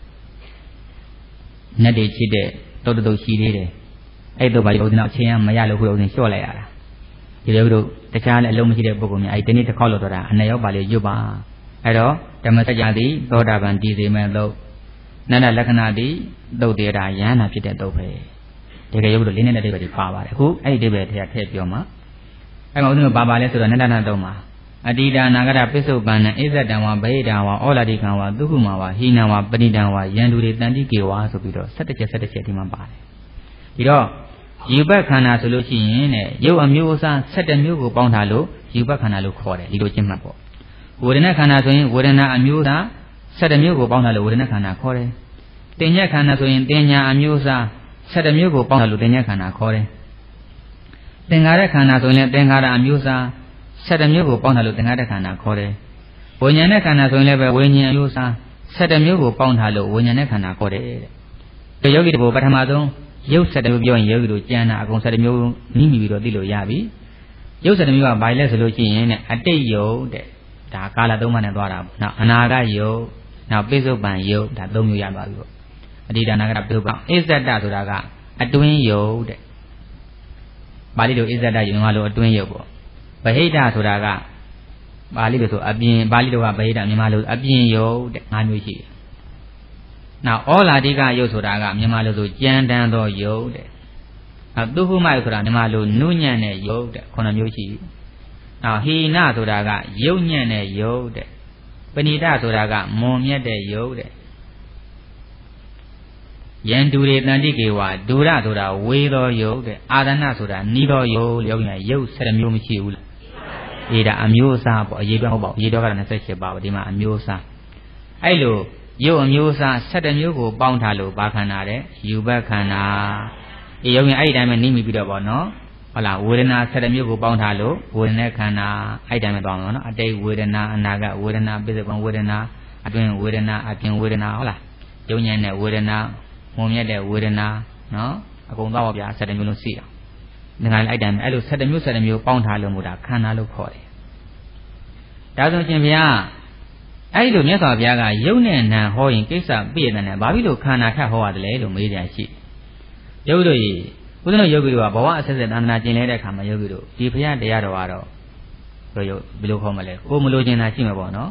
နတ်တွေချစ်တဲ့သုတ်တုတ်ရှိသေးတယ်အဲ့တော့ဘာလို့ဦးဇင်းအချင်းကမရလို့ခုဦးဇင်းလျှော့လိုက်ရတာဒီလိုတို့တခြားလည်းအလုံးမရှိတဲ့ပုဂ္ဂိုလ်များအဲ့ဒီနေ့တစ်ခေါက်လို့တော့တာအနက်ရောက်ပါလေရွတ်ပါအဲ့တော့ဓမ္မစကြာသည်သောတာပန်တည်စေမဲ့သုတ်နန္ဒလက္ခဏာသည်သုတ်သေးတာယန္တာဖြစ်တဲ့သုတ်ပဲတကယ်ရုပ်လို့လေးနဲ့တဲ့တွေပါပါတယ်အခုအဲ့ဒီတွေထည့်ပြောမှာအဲ့မှာဦးဇင်းကဘာလဲဆိုတော့နန္ဒနာသုတ်မှာအတိဒါနာဂရပစ္စုပန်နံဣဇတံဝဗေဒံဝဩလာတိခံဝသုခုမဝဟိနံဝပဏိတံဝယန္တုတွေတန်တိကေဝဆိုပြီးတော့17ချက်ဒီမှာပါတယ်ဒီတော့ယူဘက်ခန္ဓာဆိုလို့ရှိရင်တဲ့ရုပ်အမျိုးအစား17မျိုးကိုပေါင်းထားလို့ယူဘက်ခန္ဓာလို့ခေါ်တယ်ဒီလိုကျင့်မှတ်ပေါ့ဝေဒနာခန္ဓာဆိုရင်ဝေဒနာအမျိုးအစား17မျိုးကိုပေါင်းထားလို့ဝေဒနာခန္ဓာခေါ်တယ်တင်ညက်ခန္ဓာဆိုရင်တင်ညာအမျိုးအစား17မျိုးကိုပေါင်းထားလို့တင်ညက်ခန္ဓာခေါ်တယ်သင်္ခါရခန္ဓာဆိုရင်လည်းသင်္ခါရအမျိုးအစား17မျိုးကိုပေါင်းထားလို့သင်္ခါရခန္ဓာခေါ်တယ်ဝိညာဉ်နဲ့ခန္ဓာဆိုရင်လည်းပဲဝိညာဉ်အမျိုးအစား17မျိုးကိုပေါင်းထားလို့ဝိညာဉ်နဲ့ခန္ဓာခေါ်တယ်တဲ့ယောဂီတို့ပထမဆုံးရုပ်17မျိုးပြောရင်ယောဂီတို့ကျမ်းတာအကုန်17မျိုးနီးမိပြီးတော့သိလို့ရပြီရုပ်17မျိုးကဘာလဲဆိုလို့ရှိရင်တဲ့အတိတ်ယုတ်တဲ့ဒါကာလ3ပါးနဲ့သွားတာပေါ့နောက်အနာဂတ်ယုတ်နောက်ပိစုပန်ယုတ်ဒါ3မျိုးရသွားပြီပေါ့အတိတ်အနာဂတ်ပိစုပန်အစ္ဆဒဆိုတာကအတွင်းယုတ်တဲ့ပါဠိလိုအစ္ဆဒယုံမှာလို့အတွင်းယုတ်ပေါ့ဗဟိတဆိုတာကပါဠိလိုဆိုအပြင်ပါဠိလိုကဗဟိတမြန်မာလိုအပြင်ယုတ်တဲ့5မျိုးရှိတယ်နောက်ဩလာတိကယုတ်ဆိုတာကမြန်မာလိုဆိုကြမ်းတမ်းသောယုတ်တဲ့နောက်သုဟုမယုတ်ဆိုတာမြန်မာလိုနုညံ့တဲ့ယုတ်တဲ့9မျိုးရှိတယ်နောက်ဟိနဆိုတာကယုတ်ညံ့တဲ့ယုတ်တဲ့ပဏိတဆိုတာကမွန်မြတ်တဲ့ယုတ်တဲ့ယန္တုတွေတန်တိကေဝဒုရဆိုတာဝေသောယုတ်တဲ့အာဒနာဆိုတာနီးသောယုတ်ယောဂီများယုတ်17မျိုးမရှိဘူးလားအေးဒါအမျိုးအစားပေါ့အရေးတော့ဟုတ်ပါဘူးအရေးတော့ကတော့28ပါပါဒီမှာအမျိုးအစားအဲ့လိုရုပ်အမျိုးအစား17မျိုးကိုပေါင်းထားလို့ဘာခန္ဓာတဲ့ယူဘခန္ဓာအေးယောဂီအဲ့ဒီတိုင်းပဲနှိမ့်မိပြီးတော့ပေါ့နော်ဟုတ်လားဝေဒနာ17မျိုးကိုပေါင်းထားလို့ဝေဒနာခန္ဓာအဲ့ဒီတိုင်းပဲသွားမှာနော်အတိတ်ဝေဒနာအနာဂတ်ဝေဒနာပိဿပံဝေဒနာအတွင်းဝေဒနာအပြင်ဝေဒနာဟုတ်လားယုံဉာဏ်နဲ့ဝေဒနာမုံမြတ်တဲ့ဝေဒနာနော်အကုန်သွားပါဗျာ17မျိုးလုံးရှိအောင်ငါလည်းအဲ့တိုင်းအဲ့လို17မျိုးပေါင်းထားလို့မို့ဒါခန္ဓာလို့ခေါ်တယ်ဒါဆိုရှင်ဗျာအဲ့လိုမြတ်စွာဘုရားကယုတ်နဲ့နံဟောရင်ကိစ္စပြည့်တဲ့နဲ့ဘာဖြစ်လို့ခန္ဓာထပ်ဟောရတယ်လဲလို့မေးကြရှိယုတ်တို့ကြီးဘုရားယောဂီတို့ကဘဝအဆက်ဆက်သန္တာကျင်လဲတဲ့ခါမှာယောဂီတို့ဒီဘုရားတရားတော်ကတော့ဘယ်လိုခေါ်မလဲကိုမလိုချင်တာရှိမှာပေါ့နော်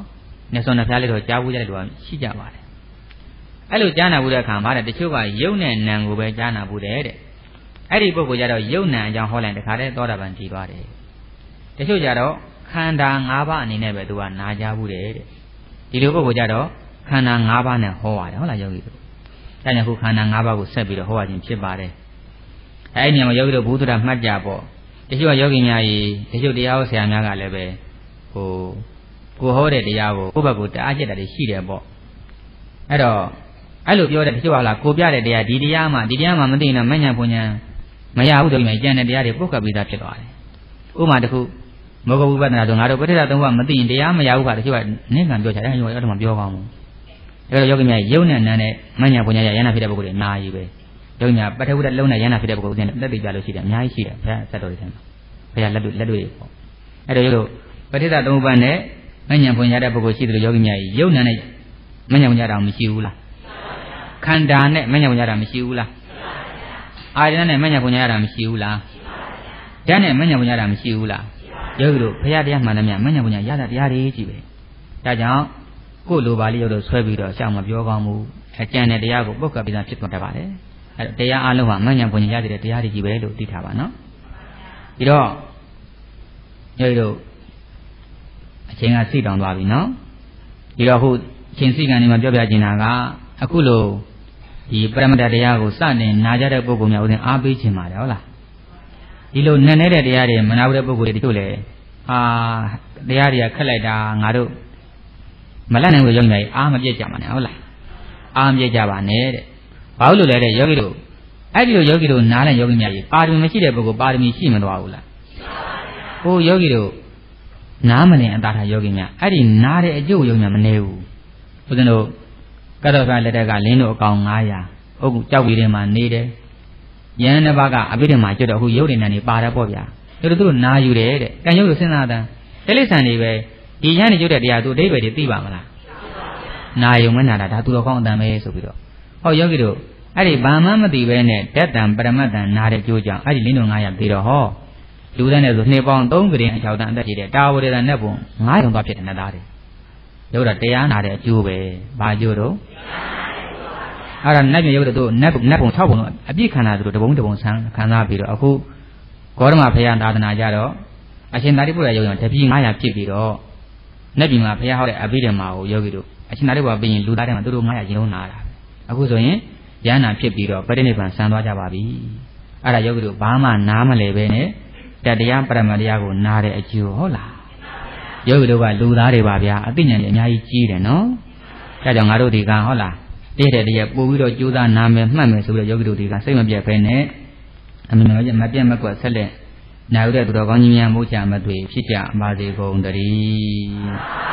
เนี่ยส่วนนั้นเลยจ้าผู้ใหญ่ดูชี้จ้าบ้านไอ้ลูกจ้าหน้าผู้ใหญ่ข้างบ้านแต่ชั่วว่ายุ่งเนี่ยนางกูไปจ้าหน้าผู้ใหญ่เด็ดไอ้ที่พวกกูจะเรายุ่งเนี่ยจังฮอลแลนด์ขาได้ตัวดับบันทีตัวเด็ดแต่ชั่วจะเราขันดางอาบ้านนี่เนี่ยไปตัวนาจ้าผู้ใหญ่เด็ดที่ลูกพวกกูจะเราขันดางอาบ้านเนี่ยหัวเดี๋ยวเราโยกิแต่เนี่ยกูขันดางอาบ้านกูเสพไปแล้วหัวจริงเชื่อบ้านเด็ดไอ้เนี่ยมาโยกิเราบูตุระมัดจับบ่แต่ชั่วโยกิเนี่ยแต่ชั่วเดียวเสียงยังกันเลยไปกูหัวเด็ดเดียวกูแบบกูจะอาจจะได้ชี้เดียวบ่ไอ้ดอกไอ้ลูกโยเด็ดชั่วละกูพิจารณาเดียดีๆมาไม่ตีนะไม่ยังพูดยังไม่อยากพูดถึงไม่เจนเดียดีพวกกับวิธีผิดว่าอุมาตะคุโมกุบุบัตนาตรงนั้นเราประเทศเราต้องว่าไม่ตีเดียไม่อยากพูดกับชั่วนี่กันโยใช้ได้โยก็ต้องมาพิจารณาของไอ้เราโยกิมีโยเนี่ยนั่นเนี่ยไม่ยังพูดยังยันนาพิจารณาบุคคลนายอยู่เว้ยโยเนี่ยประเทศอุดรลุ่นยันนาพิจารณาบุคคลเนี่ยได้ติดใจเราสิเดียง่ายสิเดียแค่สัตว์ตัวเดียวพยายามละดูไอ้เราโยประเทศเราต้องว่าเนี่ยไม่ยังพูดยังได้บุคคลสิเดียโยกิมีโยเนี่ยไม่ยังพูดยังเราไม่ชิวละขันดานเนี่ยไม่ยังพูดยังเราไม่ชิวละอาจารย์เนี่ยไม่ยังพูดยังเราไม่ชิวละเจ้าเนี่ยไม่ยังพูดยังเราไม่ชิวละโยกิโดพยายามมาเนี่ยไม่ยังพูดยังยาดยาดีจีเว้ยแต่จังกูรู้บาลีโยโดสวยบีโดช่างมาพิจารณามูอาจารย์เนี่ยเดียกูพวกกับพิจารณาผิดหมดแต่บาเลยเดียอาลูกว่าไม่ยังพูดยังยาดีเดียดีจีเว้ยดูติดถามว่าเนาะอีดอกโยกิโดเชิงอาศีดองตัวบีเนาะอีดอกหูเชิงสีกันนี่มาเปรียบเทียบจินากาအခုလိုဒီပရမတ္တတရားကိုစတင်နာကြတဲ့ပုဂ္ဂိုလ်များဦးဇင်းအားပေးခြင်းပါတယ်ဟုတ်လားဒီလိုနည်းနည်းတဲ့တရားတွေမနာဘူးတဲ့ပုဂ္ဂိုလ်တွေတချို့လေတရားတွေကခက်လိုက်တာငါတို့မလတ်နိုင်ဘူးယောဂီများအားမပြည့်ကြပါနဲ့ဟုတ်လားအားမပြည့်ကြပါနဲ့တဲ့ဘာလို့လဲတဲ့ယောဂီတို့အဲ့ဒီလိုယောဂီတို့နားတဲ့ယောဂီများကြီးပါရမီမရှိတဲ့ပုဂ္ဂိုလ်ပါရမီရှိမသွားဘူးလားဟိုယောဂီတို့နားမလင်အတားထားယောဂီများအဲ့ဒီနားတဲ့အကျိုးယောဂီများမနေဘူးဦးဇင်းတို့ကတော့ကလက်တက်ကလင်းတို့အကောင်900ဟုတ်ကြောက်ပြီးတယ်မှာနေတယ်ယန္နဘကအဘိဓမ္မာကျွတ်တော့အခုရုပ်တွေနဲ့နေပါရပေါ့ဗျာသူတို့နာယူတယ်တဲ့ကံရုပ်လို့စဉ်းစားတာတိလိษံတွေပဲဒီယန္နေကျွတ်တဲ့တရားသူအဓိပ္ပာယ်တွေသိပါမလားနာယုံမနာတာဒါသူတော်ကောင်းအတန်ပဲဆိုပြီးတော့ဟောယောဂီတို့အဲ့ဒီဘာမှမသိပဲနဲ့ဓာတ်တံပရမတ္တံနာတဲ့ကြိုးကြောင့်အဲ့ဒီလင်းတို့900ပြီးတော့ဟောလူတဲ့နဲ့ဆိုနှစ်ပေါင်း3ကရင်6တန်အသက်ကြီးတဲ့တာဝရဒနဲ့ပုံ900သွားဖြစ်တဲ့နတ်သားတွေတို့တော့တရားနာတဲ့အကျိုးပဲဘာကျိုးတော့အဲ့ဒါနတ်ပြည်ရုပ်တို့နတ်ပုံ6ပုံတော့အပြည့်ခန္ဓာတို့တပုံဆန်းခံစားပြီးတော့အခုဂေါရမဘုရားသာသနာကြတော့အရှင်သာရိပုတ္တရာရုပ်ရောတပည့်900ဖြစ်ပြီးတော့နတ်ပြည်မှာဘုရားဟောတဲ့အဘိဓမ္မာကိုယောဂီတို့အရှင်သာရိပုတ္တရာပြီးရင်လူသားတွေမှာသူတို့900ရင်လုံးနာတာအခုဆိုရင်ဉာဏ်နာဖြစ်ပြီးတော့ပရိနိဗ္ဗာန်ဆံသွားကြပါပြီအဲ့ဒါယောဂီတို့ဘာမှနားမလဲပဲနဲ့တရားပရမတရားကိုနားတဲ့အကျိုးဟုတ်လားယောဂီတို့ကလူသားတွေပါဗျာအသိဉာဏ်ကြီးအများကြီးကြီးတယ်နော်ဒါကြောင့်ငါတို့ဒီကဟုတ်လားတည့်တဲ့တည်းပို့ပြီးတော့ကြိုးစားနာမယ်မှတ်မယ်ဆိုပြီးတော့ယောဂီတို့ဒီကစိတ်မပြတ်ဖဲနဲ့အမှန်တရားမပြတ်မကွက်ဆက်လက်နာယူတဲ့သူတော်ကောင်းကြီးများမို့ချမတွေ့ဖြစ်ကြပါစေကုန်သတည်း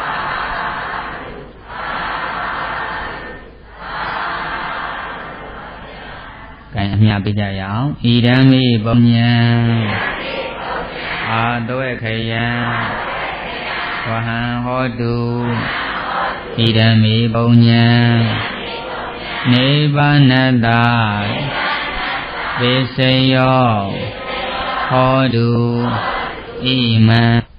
ကဲအမြတ်ပေးကြရအောင်ဣဒံမိပုံညာအာတောခယံဝဟံဟောတုဣဒံမိပုံညာနိဗ္ဗာနတပိစယောဟောတုဣမံ